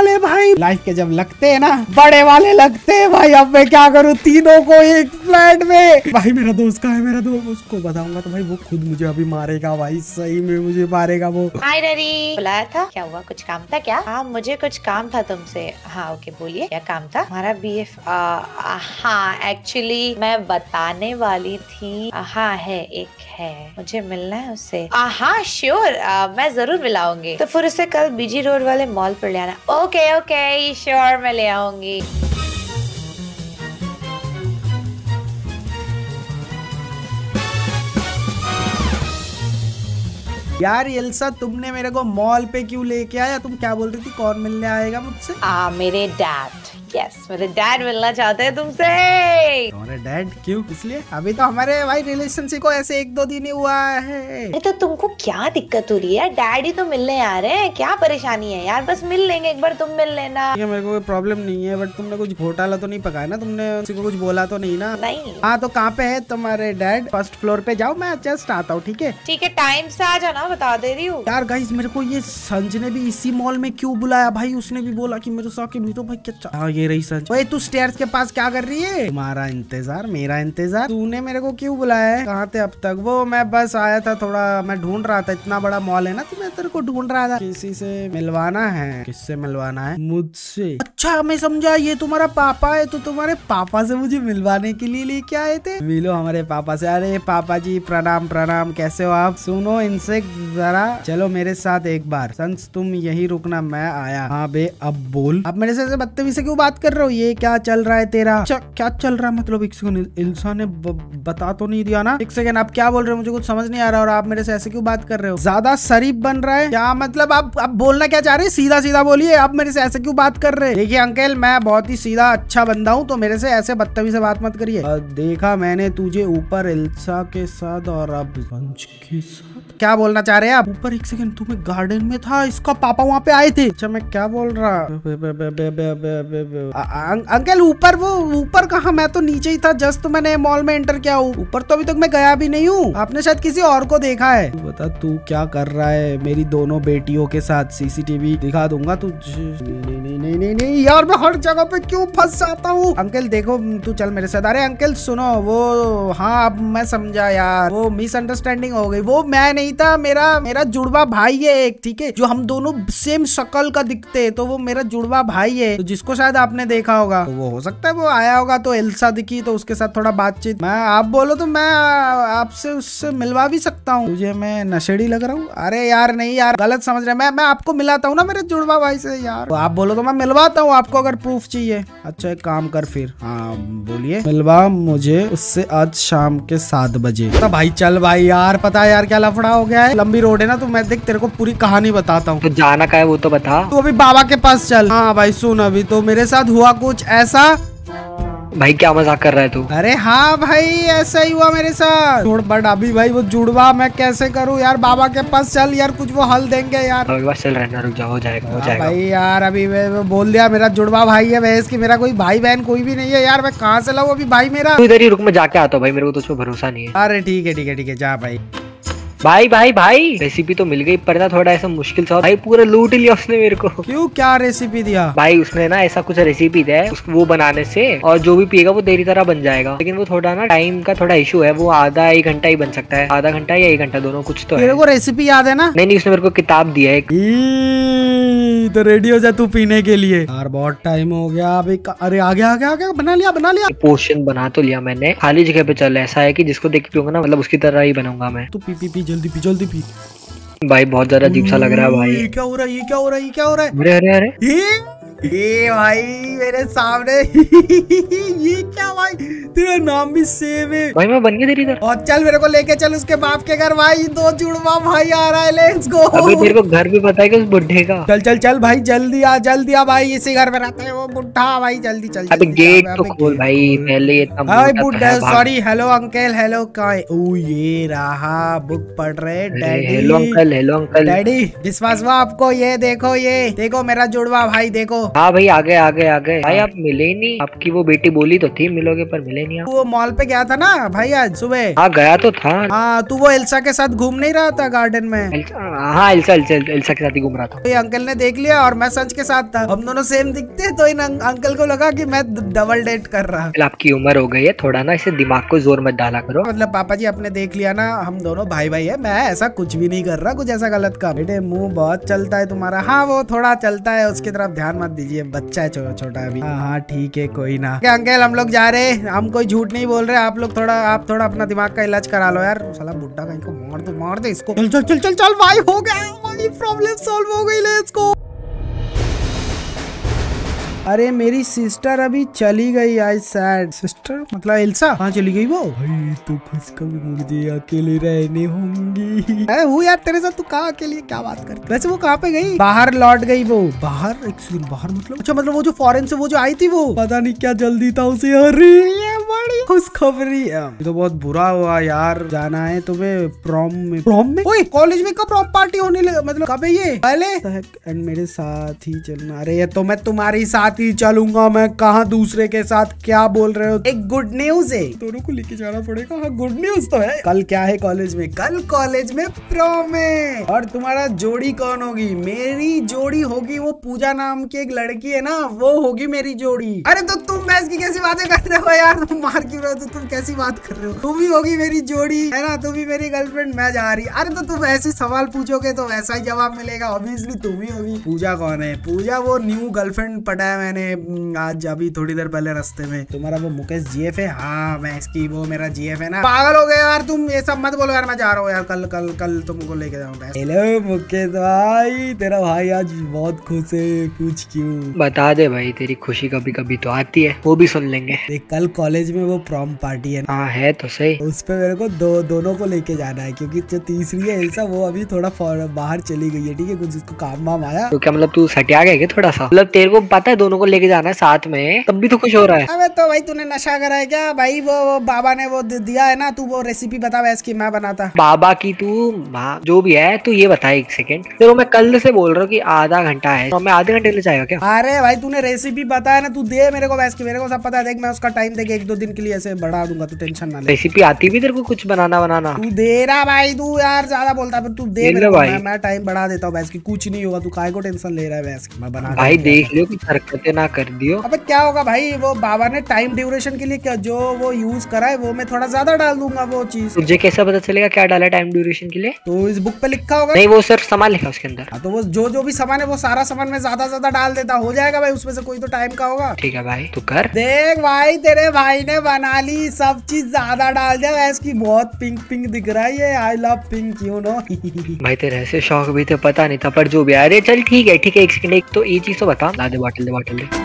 [SPEAKER 1] भाई लाइफ के जब लगते हैं ना बड़े वाले लगते हैं भाई। अब मैं क्या करूँ तीनों को एक फ्लैट में। भाई मेरा दोस्त कहाँ है? मेरा दोस्त, उसको बताऊंगा तो भाई वो खुद मुझे अभी मारेगा भाई, सही में मुझे मारेगा वो।
[SPEAKER 5] हाय डैडी, बुलाया था? क्या हुआ, कुछ काम था क्या? हाँ मुझे कुछ काम था तुमसे। हाँ ओके बोलिए, क्या काम था? हमारा BF हाँ एक्चुअली मैं बताने वाली थी। हाँ है, एक है, मुझे मिलना है उससे। हाँ श्योर, मैं जरूर मिलाऊंगी। तो फिर उसे कल बीजी रोड वाले मॉल पर ले आना। ओके ओके श्योर, मैं ले आऊंगी।
[SPEAKER 1] यार एल्सा तुमने मेरे को मॉल पे क्यों लेके आया? तुम क्या बोल रही थी, कौन मिलने आएगा मुझसे?
[SPEAKER 5] मेरे डैड। यस मेरे डैड मिलना चाहते हैं तुमसे।
[SPEAKER 1] तुम्हारे डैड क्यों? इसलिए अभी तो हमारे भाई रिलेशनशिप को ऐसे 1-2 दिन ही हुआ है।
[SPEAKER 5] अरे तो तुमको क्या दिक्कत हो रही है? डैडी तो मिलने आ रहे हैं, क्या परेशानी है यार? बस मिल लेंगे एक बार, तुम मिल लेना।
[SPEAKER 1] मेरे को कोई प्रॉब्लम नहीं है, बट तुमने कुछ घोटाला तो नहीं पकाया ना? तुमने किसी को कुछ बोला तो नहीं ना?
[SPEAKER 5] नहीं।
[SPEAKER 1] हाँ तो कहाँ पे है तुम्हारे डैड? फर्स्ट फ्लोर पे जाओ, मैं जस्ट आता हूँ। ठीक है
[SPEAKER 5] ठीक है, टाइम से आ जाना, बता दे रही हूँ।
[SPEAKER 1] यार गाइस मेरे को ये संज ने भी इसी मॉल में क्यों बुलाया भाई? उसने भी बोला कि मेरे साथ तो भाई क्या। हाँ ये रही संज। भाई तू स्टेयर्स के पास क्या कर रही है? तुम्हारा इंतजार, मेरा इंतजार। तूने मेरे को क्यों बुलाया है? कहाँ थे अब तक? वो मैं बस आया था, थोड़ा मैं ढूंढ रहा था, इतना बड़ा मॉल है ना तो मैं तेरे को ढूंढ रहा था। किसी से मिलवाना है? किससे मिलवाना है? मुझसे। अच्छा मैं समझा, ये तुम्हारा पापा है, तो तुम्हारे पापा से मुझे मिलवाने के लिए लेके आए थे। मिलो हमारे पापा से। अरे पापा जी प्रणाम प्रणाम, कैसे हो आप? सुनो इनसे जरा, चलो मेरे साथ एक बार। संस तुम यही रुकना, मैं आया। हाँ बे अब बोल। अब मेरे से बदतमीजी से क्यों बात कर रहे हो? ये क्या चल रहा है तेरा? अच्छा क्या चल रहा है मतलब? एक सेकंड, इल्सा ने बता तो नहीं दिया ना? एक सेकंड, आप क्या बोल रहे हो? मुझे कुछ समझ नहीं आ रहा और आप मेरे से ऐसे क्यों बात कर रहे हो? ज्यादा शरीफ बन रहा है क्या मतलब? आप बोलना क्या चाह रहे हैं? सीधा सीधा बोलिए, आप मेरे से ऐसे क्यों बात कर रहे हैं? देखिए अंकल, मैं बहुत ही सीधा अच्छा बंदा हूँ, तो मेरे से ऐसे बदतमीजी से बात मत करिए। देखा मैंने तुझे ऊपर इल्सा के साथ और अब संज के साथ। क्या बोलना चाह रहे हैं आप? ऊपर एक सेकंड, तुम्हें गार्डन में था, इसका पापा वहाँ पे आए थे। अच्छा मैं क्या बोल रहा? अंकल ऊपर, वो ऊपर कहाँ? मैं तो नीचे ही था, जस्ट तो मैंने मॉल में एंटर किया हूँ। ऊपर तो अभी तक मैं गया भी नहीं हूँ। आपने शायद किसी और को देखा है। तू बता तू क्या कर रहा है मेरी दोनों बेटियों के साथ? CCTV दिखा दूंगा तुझे। नहीं यार, मैं हर जगह पे क्यों फंस जाता हूँ? अंकल देखो, तू चल मेरे साथ। अरे अंकल सुनो, वो हाँ अब मैं समझा यार, वो मिसअंडरस्टैंडिंग हो गई। वो मैं नहीं था, मेरा जुड़वा भाई है एक, ठीक है, जो हम दोनों सेम शक्ल का दिखते हैं, तो वो मेरा जुड़वा भाई है, तो जिसको शायद आपने देखा होगा। तो वो हो सकता है वो आया होगा तो एल्सा दिखी, तो उसके साथ थोड़ा बातचीत। मैं आप बोलो तो मैं आपसे उससे मिलवा भी सकता हूँ। तुझे मैं नशेड़ी लग रहा हूँ? अरे यार नहीं यार, गलत समझ रहे। मैं आपको मिलाता हूँ ना मेरे जुड़वा भाई से यार। तो आप बोलो तो मैं मिलवाता हूँ आपको, अगर प्रूफ चाहिए। अच्छा एक काम कर फिर, हाँ बोलिए। मिलवा मुझे उससे आज शाम के 7 बजे। तो भाई चल भाई यार, पता है यार क्या लफड़ा हो गया है? लंबी रोड है ना, तो मैं देख तेरे को पूरी कहानी बताता हूँ।
[SPEAKER 2] तो जाना का है वो तो बता।
[SPEAKER 1] तो अभी बाबा के पास चल। हाँ भाई सुन, अभी तो मेरे साथ हुआ कुछ ऐसा।
[SPEAKER 2] भाई क्या मजाक कर रहा है तू?
[SPEAKER 1] अरे हाँ भाई ऐसा ही हुआ मेरे साथ। छोड़ बट अभी भाई वो जुड़वा मैं कैसे करूँ यार? बाबा के पास चल यार, कुछ वो हल देंगे यार।
[SPEAKER 2] बस चल रहना, रुक जाओ, हो जाएगा हो जाएगा।
[SPEAKER 1] भाई यार अभी मैं बोल दिया मेरा जुड़वा भाई है, वैसे की मेरा कोई भाई बहन कोई भी नहीं है यार। मैं कहाँ से लाऊं अभी भाई मेरा?
[SPEAKER 2] तू इधर ही रुक, मैं जाके आता हूँ भाई, मेरे को तो उसमें भरोसा नहीं है।
[SPEAKER 1] अरे ठीक है ठीक है ठीक है, जा भाई।
[SPEAKER 2] भाई भाई भाई रेसिपी तो मिल गई, पर ना थोड़ा ऐसा मुश्किल था भाई, पूरा लूट लिया उसने मेरे को।
[SPEAKER 1] क्यों, क्या रेसिपी दिया?
[SPEAKER 2] भाई उसने ना ऐसा कुछ रेसिपी दिया है, वो बनाने से और जो भी पिएगा वो तेरी तरह बन जाएगा, लेकिन वो थोड़ा ना टाइम का थोड़ा इशू है। वो आधा 1 घंटा ही बन सकता है, आधा घंटा या 1 घंटा, दोनों कुछ तो
[SPEAKER 1] मेरे
[SPEAKER 2] है।
[SPEAKER 1] को रेसिपी याद है ना?
[SPEAKER 2] नहीं उसने मेरे को किताब दिया है।
[SPEAKER 1] तो रेडी हो जा तू पीने के लिए यार, बहुत टाइम हो गया अभी। अरे आ गया, बना लिया।
[SPEAKER 2] पोर्शन बना तो लिया मैंने, खाली जगह पे चल। ऐसा है कि जिसको देख के पीऊंगा ना, मतलब उसकी तरह ही बनूंगा मैं।
[SPEAKER 1] तू पी जल्दी पी।
[SPEAKER 2] भाई बहुत ज्यादा अजीब सा लग रहा है भाई।
[SPEAKER 1] ये क्या हो रहा है?
[SPEAKER 2] अरे अरे अरे
[SPEAKER 1] ये भाई मेरे सामने ये क्या भाई? तेरा नाम भी सेम है
[SPEAKER 2] भाई, मैं बन गया तेरी तरह।
[SPEAKER 1] और चल मेरे को लेके चल उसके बाप के घर भाई, 2 जुड़वा भाई आ रहा है, लेट्स गो।
[SPEAKER 2] अबे तेरे को घर भी पता है कि उस बुढ़े का?
[SPEAKER 1] चल भाई जल्दी आ भाई, इसी घर में रहता है वो बुढ़ा भाई। जल्दी चल।
[SPEAKER 2] अबे गेट तो खोल भाई, पहले
[SPEAKER 1] भाई बुढ़ा। सॉरी, हेलो अंकल, हेलो कहाँ? ओ ये रहा, बुक पढ़ रहे डैडी।
[SPEAKER 2] हेलो अंकल
[SPEAKER 1] डैडी विश्वास हुआ आपको? ये देखो मेरा जुड़वा भाई, देखो
[SPEAKER 2] हाँ भाई आ गए भाई। आप मिले ही नहीं, आपकी वो बेटी बोली तो थी मिलोगे पर मिले नहीं आप।
[SPEAKER 1] वो मॉल पे गया था ना भाई आज सुबह।
[SPEAKER 2] हाँ गया तो था।
[SPEAKER 1] हाँ तू वो एल्सा के साथ घूम नहीं रहा था गार्डन में?
[SPEAKER 2] हाँ एल्सा के साथ ही घूम रहा था।
[SPEAKER 1] तो ये अंकल ने देख लिया और मैं संज के साथ था, हम दोनों सेम दिखते, तो इन अंकल को लगा कि मैं डबल डेट कर रहा।
[SPEAKER 2] आपकी उम्र हो गई है, थोड़ा ना इसे दिमाग को जोर मत डाला करो।
[SPEAKER 1] मतलब पापा जी आपने देख लिया ना, हम दोनों भाई भाई है, मैं ऐसा कुछ भी नहीं कर रहा, कुछ ऐसा गलत काम। बेटे मुंह बहुत चलता है तुम्हारा। हाँ वो थोड़ा चलता है, उसकी तरफ ध्यान मत दीजिए, बच्चा है छोटा अभी। हाँ ठीक है कोई ना। क्या अंकल हम लोग जा रहे, हम कोई झूठ नहीं बोल रहे, आप थोड़ा अपना दिमाग का इलाज करा लो यार। साला बुड्ढा कहीं को मार दे इसको। चल चल चल चल चल भाई, हो गया भाई, प्रॉब्लम सॉल्व हो गई। Let's go. अरे मेरी सिस्टर अभी चली गई, आई सैड। सिस्टर मतलब एल्सा? हाँ चली गई वो। भाई तो खुशखबरी, मुझे अकेले रहने होंगी। हूँ यार तेरे साथ, तू कहाँ अकेली, क्या बात कर। वैसे वो कहाँ पे गई? बाहर लौट गई वो। बाहर? एक सेकंड, बाहर मतलब? अच्छा मतलब वो जो फॉरेन से वो जो आई थी वो, पता नहीं क्या जल्दी था उसे। अरे ये बड़ी खुशखबरी। ये तो बहुत बुरा हुआ यार। जाना है तुम्हें प्रॉम में? ओए कॉलेज में कब प्रॉम पार्टी होने लगे, मतलब कब है ये? पहले एंड मेरे साथ ही चलना। अरे ये तो मैं तुम्हारी साथ ही चलूंगा, मैं कहाँ दूसरे के साथ, क्या बोल रहे हो? एक गुड न्यूज है, दोनों को लेके जाना पड़ेगा। हाँ गुड न्यूज तो है। कल क्या है कॉलेज में? कल कॉलेज में प्रॉम है। और तुम्हारा जोड़ी कौन होगी? मेरी जोड़ी होगी वो पूजा नाम की एक लड़की है ना, वो होगी मेरी जोड़ी। अरे तो तुम मैच की कैसी बातें कर रहे हो यार, तुम मार क्यों रहे हो? तो तुम कैसी बात कर रहे हो? तुम ही होगी मेरी जोड़ी है ना, तुम ही मेरी गर्लफ्रेंड, मैं जा रही। अरे तो तुम ऐसे सवाल पूछोगे तो वैसा ही जवाब मिलेगा, ऑब्वियसली तुम ही होगी। पूजा कौन है? पूजा वो न्यू गर्लफ्रेंड पटाया मैंने आज अभी थोड़ी देर पहले रास्ते में। तुम्हारा वो मुकेश जीएफ है? हाँ मैं इसकी, वो मेरा जीएफ है ना। पागल हो गए यार तुम, ये सब मत बोलो यार, मैं जा रहा हूँ यार, कल तुमको लेके जाऊंगा। हेलो मुकेश भाई, तेरा भाई आज बहुत खुश है, पूछ क्यों?
[SPEAKER 2] बता दे भाई, तेरी खुशी कभी कभी तो आती है, वो भी सुन लेंगे।
[SPEAKER 1] कल कॉलेज में वो प्रॉम पार्टी है।
[SPEAKER 2] हाँ है तो सही।
[SPEAKER 1] उस पे मेरे को दोनों को लेके जाना है, क्योंकि जो तीसरी है एल्सा वो अभी थोड़ा बाहर चली गई है, ठीक है, कुछ उसको काम वाम आया।
[SPEAKER 2] तो क्या मतलब तू सटिया गया क्या थोड़ा सा? मतलब तेरे को पता है दोनों को लेके जाना है साथ में, तब भी तो खुश हो रहा है।
[SPEAKER 1] अबे तो भाई तूने नशा करा है क्या भाई? वो बाबा ने वो दिया है ना, तू वो रेसिपी बता इसकी, मैं बनाता।
[SPEAKER 2] बाबा की तू जो भी है तू ये बता। एक सेकंड, तेरे मैं कल से बोल रहा हूँ कि आधा घंटा है, तो मैं आधे घंटे ले जाएगा क्या?
[SPEAKER 1] अरे भाई तूने रेसिपी बताया ना, तू दे मेरे को वैस की, मेरे को सब पता है। देख मैं उसका टाइम देके 1-2 दिन के लिए ऐसे बढ़ा दूंगा, तू टेंशन ना ले।
[SPEAKER 2] रेसिपी आती भी तेरे को कुछ बनाना?
[SPEAKER 1] तू दे रहा भाई, तू यार ज्यादा बोलता है, तू दे मेरे को, मैं टाइम बढ़ा देता हूँ वैस की, कुछ नहीं होगा, तू काहे को टेंशन ले रहा है वैस की, मैं बना।
[SPEAKER 2] भाई देख लियो कुछ हरकतें ना कर दियो।
[SPEAKER 1] अबे क्या होगा भाई, वो बाबा ने टाइम ड्यूरेशन के लिए क्या जो वो यूज करा है वो मैं थोड़ा ज्यादा डाल दूंगा वो चीज।
[SPEAKER 2] तुझे कैसा पता चलेगा क्या डाला टाइम ड्यूरेशन के लिए?
[SPEAKER 1] तो इस बुक पे लिखा होगा।
[SPEAKER 2] नहीं वो सिर्फ सामान लिखा उसके अंदर।
[SPEAKER 1] हाँ तो वो जो भी सामान है वो सारा सामान में ज्यादा डाल देता, हो जाएगा भाई, उसमें से कोई तो टाइम का होगा।
[SPEAKER 2] ठीक है भाई तू कर।
[SPEAKER 1] देख भाई तेरे भाई ने बना ली, सब चीज ज्यादा डाल दिया, इसकी बहुत पिंक दिख रहा है ये, I love pink you know.
[SPEAKER 2] भाई तेरे ऐसे शौक भी तो पता नहीं था, पर जो भी। अरे चल ठीक है एक सेकंड, एक तो ये चीज तो बता। ला दे बॉटल दे।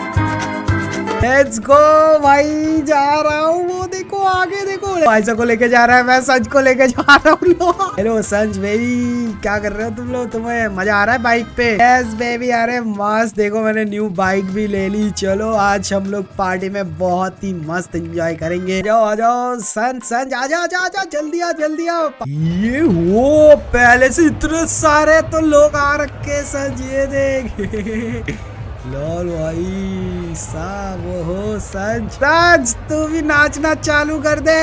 [SPEAKER 1] लेट्स गो भाई, जा रहा हूँ, वो देखो आगे देखो, भाईसा को लेके जा रहा है, मैं संज को लेके जा रहा हूँ। हेलो संज बेबी, क्या कर रहे हो तुम लोग? तुम्हें मजा आ रहा है बाइक पे? यस बेबी, अरे मस्त, देखो मैंने न्यू बाइक भी ले ली। चलो आज हम लोग पार्टी में बहुत ही मस्त एंजॉय करेंगे। जाओ आ जाओ संज आजा जल्दी आ। ये वो पहले से इतने सारे तो लोग आ रखे संज, ये देख। लॉल भाई साहब, हो संज तू भी नाचना चालू कर दे।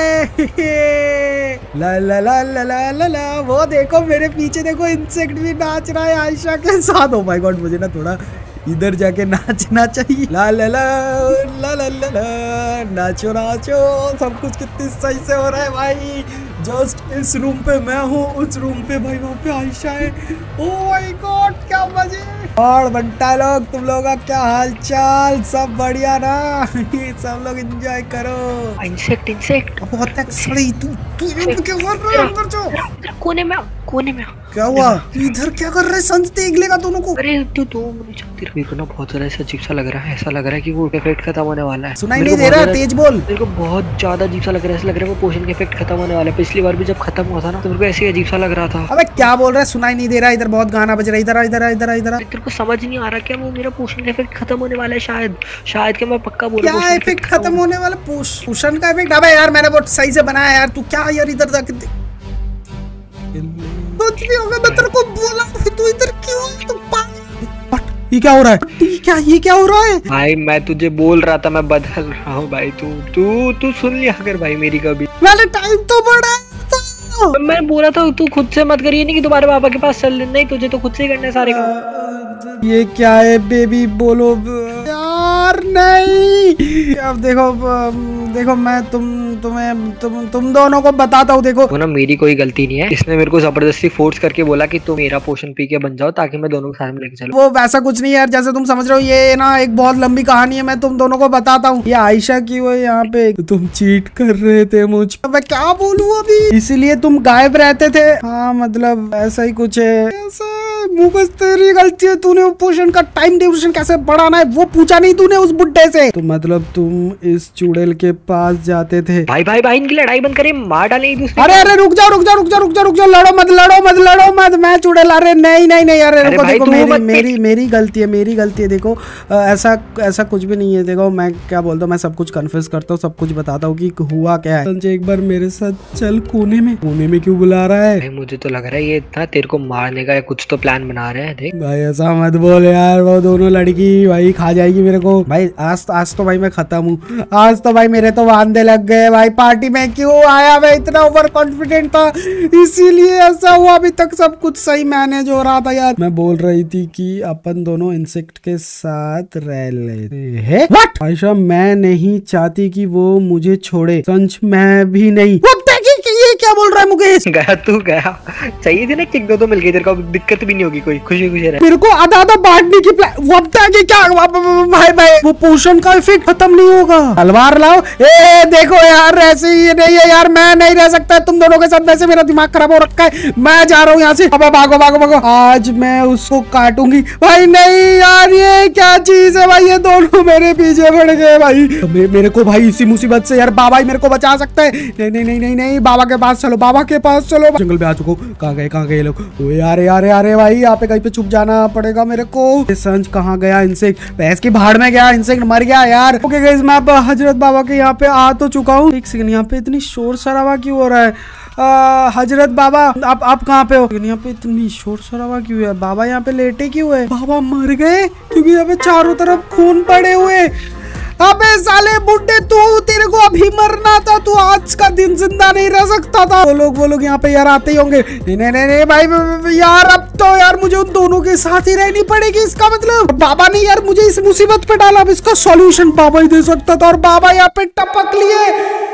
[SPEAKER 1] ला ला ला ला ला ला ला, वो देखो मेरे पीछे देखो, इंसेक्ट भी नाच रहा है आयशा के साथ। ओ माय गॉड, मुझे ना थोड़ा इधर जाके नाचना चाहिए। ला ला ला ला ला ला ला, नाचो सब कुछ कितनी सही से हो रहा है भाई। जस्ट इस रूम पे मैं हूँ, उस रूम पे भाई वहाँ पे आयशा है। ओह माय गॉड क्या मजे। और बंटा लोग, तुम लोगों का क्या हाल चाल? सब बढ़िया ना? सब लोग एंजॉय करो।
[SPEAKER 2] इंसेक्ट
[SPEAKER 1] बहुत एक्सड़ी, तू क्या कर रहा है? अंदर जाओ, कोने में क्या हुआ? इधर क्या कर रहे? संज देख लेगा दोनों को।
[SPEAKER 2] अरे तू मेरे को ना बहुत ज्यादा ऐसा अजीब सा लग रहा है, ऐसा लग रहा है कि वो इफेक्ट खत्म होने वाला है।
[SPEAKER 1] सुनाई नहीं दे रहा, तेज बोल।
[SPEAKER 2] मेरे को बहुत ज्यादा अजीब सा लग रहा है, ऐसा लग रहा है वो पोशन का इफेक्ट खत्म होने वाला है। पिछली बार भी जब खत्म हुआ था ना तो मेरे को ऐसे अजीब सा लग रहा था।
[SPEAKER 1] अबे क्या बोल रहा है? सुनाई नहीं दे रहा, इधर बहुत गाना बज रहा है, इधर।
[SPEAKER 2] तेरे को समझ नहीं आ रहा क्या वो मेरा पोशन का इफेक्ट खत्म होने वाला है? शायद क्या, मैं पक्का बोल रहा हूं।
[SPEAKER 1] क्या इफेक्ट खत्म होने वाला? पोशन का इफेक्ट? अबे यार मैंने वो सही से बनाया यार, तू क्या यार इधर जाके कुछ भी होगा, मैं तेरे को बोला तू इधर क्यों? तू क्या हो रहा है? ये क्या हो रहा है?
[SPEAKER 2] भाई मैं तुझे बोल रहा था मैं बदल रहा हूँ भाई। तू सुन लिया कर भाई मेरी कभी।
[SPEAKER 1] मैंने टाइम तो बढ़ाया था।
[SPEAKER 2] मैं बोला था तू खुद से मत करिए, नहीं कि तुम्हारे पापा के पास चल। नहीं तुझे तो खुद से ही करने हैं सारे काम।
[SPEAKER 1] ये क्या है बेबी? बोलो यार। नहीं अब देखो मैं तुम दोनों को बताता हूँ। देखो
[SPEAKER 2] वो ना मेरी कोई गलती नहीं है, इसने मेरे को जबरदस्ती फोर्स करके बोला कि तुम मेरा पोषण पी के बन जाओ ताकि मैं दोनों के साथ में लेके चलूं।
[SPEAKER 1] वो वैसा कुछ नहीं है यार, जैसे तुम समझ रहे हो। ये ना एक बहुत लंबी कहानी है, मैं तुम दोनों को बताता हूँ। ये आयशा की वो यहाँ पे तुम चीट कर रहे थे मुझ, मैं क्या बोलूँ अभी, इसीलिए तुम गायब रहते थे। हाँ मतलब ऐसा ही कुछ है। ऐसा मुकस तेरी गलती है, तूने पोषण का टाइम ड्यूरेशन कैसे बढ़ाना है वो पूछा नहीं तूने उस बुड्ढे से। तो मतलब तुम इस चुड़ैल के पास जाते थे।
[SPEAKER 2] भाई इनकी लड़ाई बंद करें, मार डालें एक दूसरे।
[SPEAKER 1] अरे रुक जाओ, लड़ो मत मैं चुड़ैल। अरे नहीं अरे रुको, देखो मेरी गलती है। देखो ऐसा कुछ भी नहीं है। देखो मैं क्या बोलता हूँ, मैं सब कुछ कन्फेस करता हूँ, सब कुछ बताता हूँ कि हुआ क्या है। संजय एक बार मेरे साथ चल। कोने में क्यों बुला रहा है?
[SPEAKER 2] मुझे तो लग रहा है ये इतना तेरे को मारने का कुछ तो प्लान बना रहे हैं। देख
[SPEAKER 1] भाई ऐसा मत बोल यार, वो दोनों लड़की भाई खा जाएगी मेरे को। भाई आज तो भाई मैं खत्म हूँ। आज तो भाई मेरे तो वांदे लग गए भाई। पार्टी में क्यों आया? मैं इतना ओवर कॉन्फिडेंट था, इसीलिए ऐसा हुआ। अभी तक सब कुछ सही मैनेज हो रहा था यार। मैं बोल रही थी कि अपन दोनों इंसेक्ट के साथ रह लेते हैं। व्हाट? आयशा मैं नहीं चाहती कि वो मुझे छोड़े। संच मैं भी नहीं। ये क्या बोल रहा है मुकेश?
[SPEAKER 2] गया चाहिए थी ना, किक दो तो मिल गई। तेरे को दिक्कत भी नहीं होगी, कोई खुशी रहे।
[SPEAKER 1] मेरे को आधा बांटने की क्या भाई वो पोषण का इफेक्ट खत्म नहीं होगा। तलवार लाओ। ए देखो यार ऐसे ही नहीं है यार, मैं नहीं रह सकता तुम दोनों के साथ। वैसे मेरा दिमाग खराब हो रखा है, मैं जा रहा हूँ यहाँ से। अब भागो। आज मैं उसको काटूंगी भाई। नहीं यार ये क्या चीज है भाई? ये दोनों मेरे पीछे पड़ गए भाई। मेरे को भाई इसी मुसीबत से यार बाबा ही मेरे को बचा सकता है। नहीं बाबा के पास चलो। जंगल में आ चुका हूँ। कहाँ गए लोग? यार भाई यहाँ पे कहीं पे छुप जाना पड़ेगा मेरे को। संज कहाँ गया? इंसेक्ट भैंस की भाड़ में गया, इंसेक्ट मर गया यार। ओके गाइस मैं अब हजरत बाबा के यहाँ पे आ तो चुका हूँ। एक सेकंड, यहाँ पे इतनी शोर शराबा क्यों हो रहा है? हजरत बाबा आप कहाँ पे हो? यहाँ पे इतनी शोर शराबा क्यों है? बाबा यहाँ पे लेटे क्यों है? बाबा मर गए? क्योंकि यहाँ पे चारों तरफ खून पड़े हुए। अबे साले बुड्ढे, तेरे को अभी मरना था, तू आज का दिन जिंदा नहीं रह सकता था। वो लोग यहाँ पे यार आते ही होंगे। नहीं भाई यार, अब तो यार मुझे उन दोनों के साथ ही रहनी पड़ेगी। इसका मतलब बाबा ने यार मुझे इस मुसीबत पे डाला, अब इसका सॉल्यूशन बाबा ही दे सकता था। और बाबा यहाँ पे टपक लिए।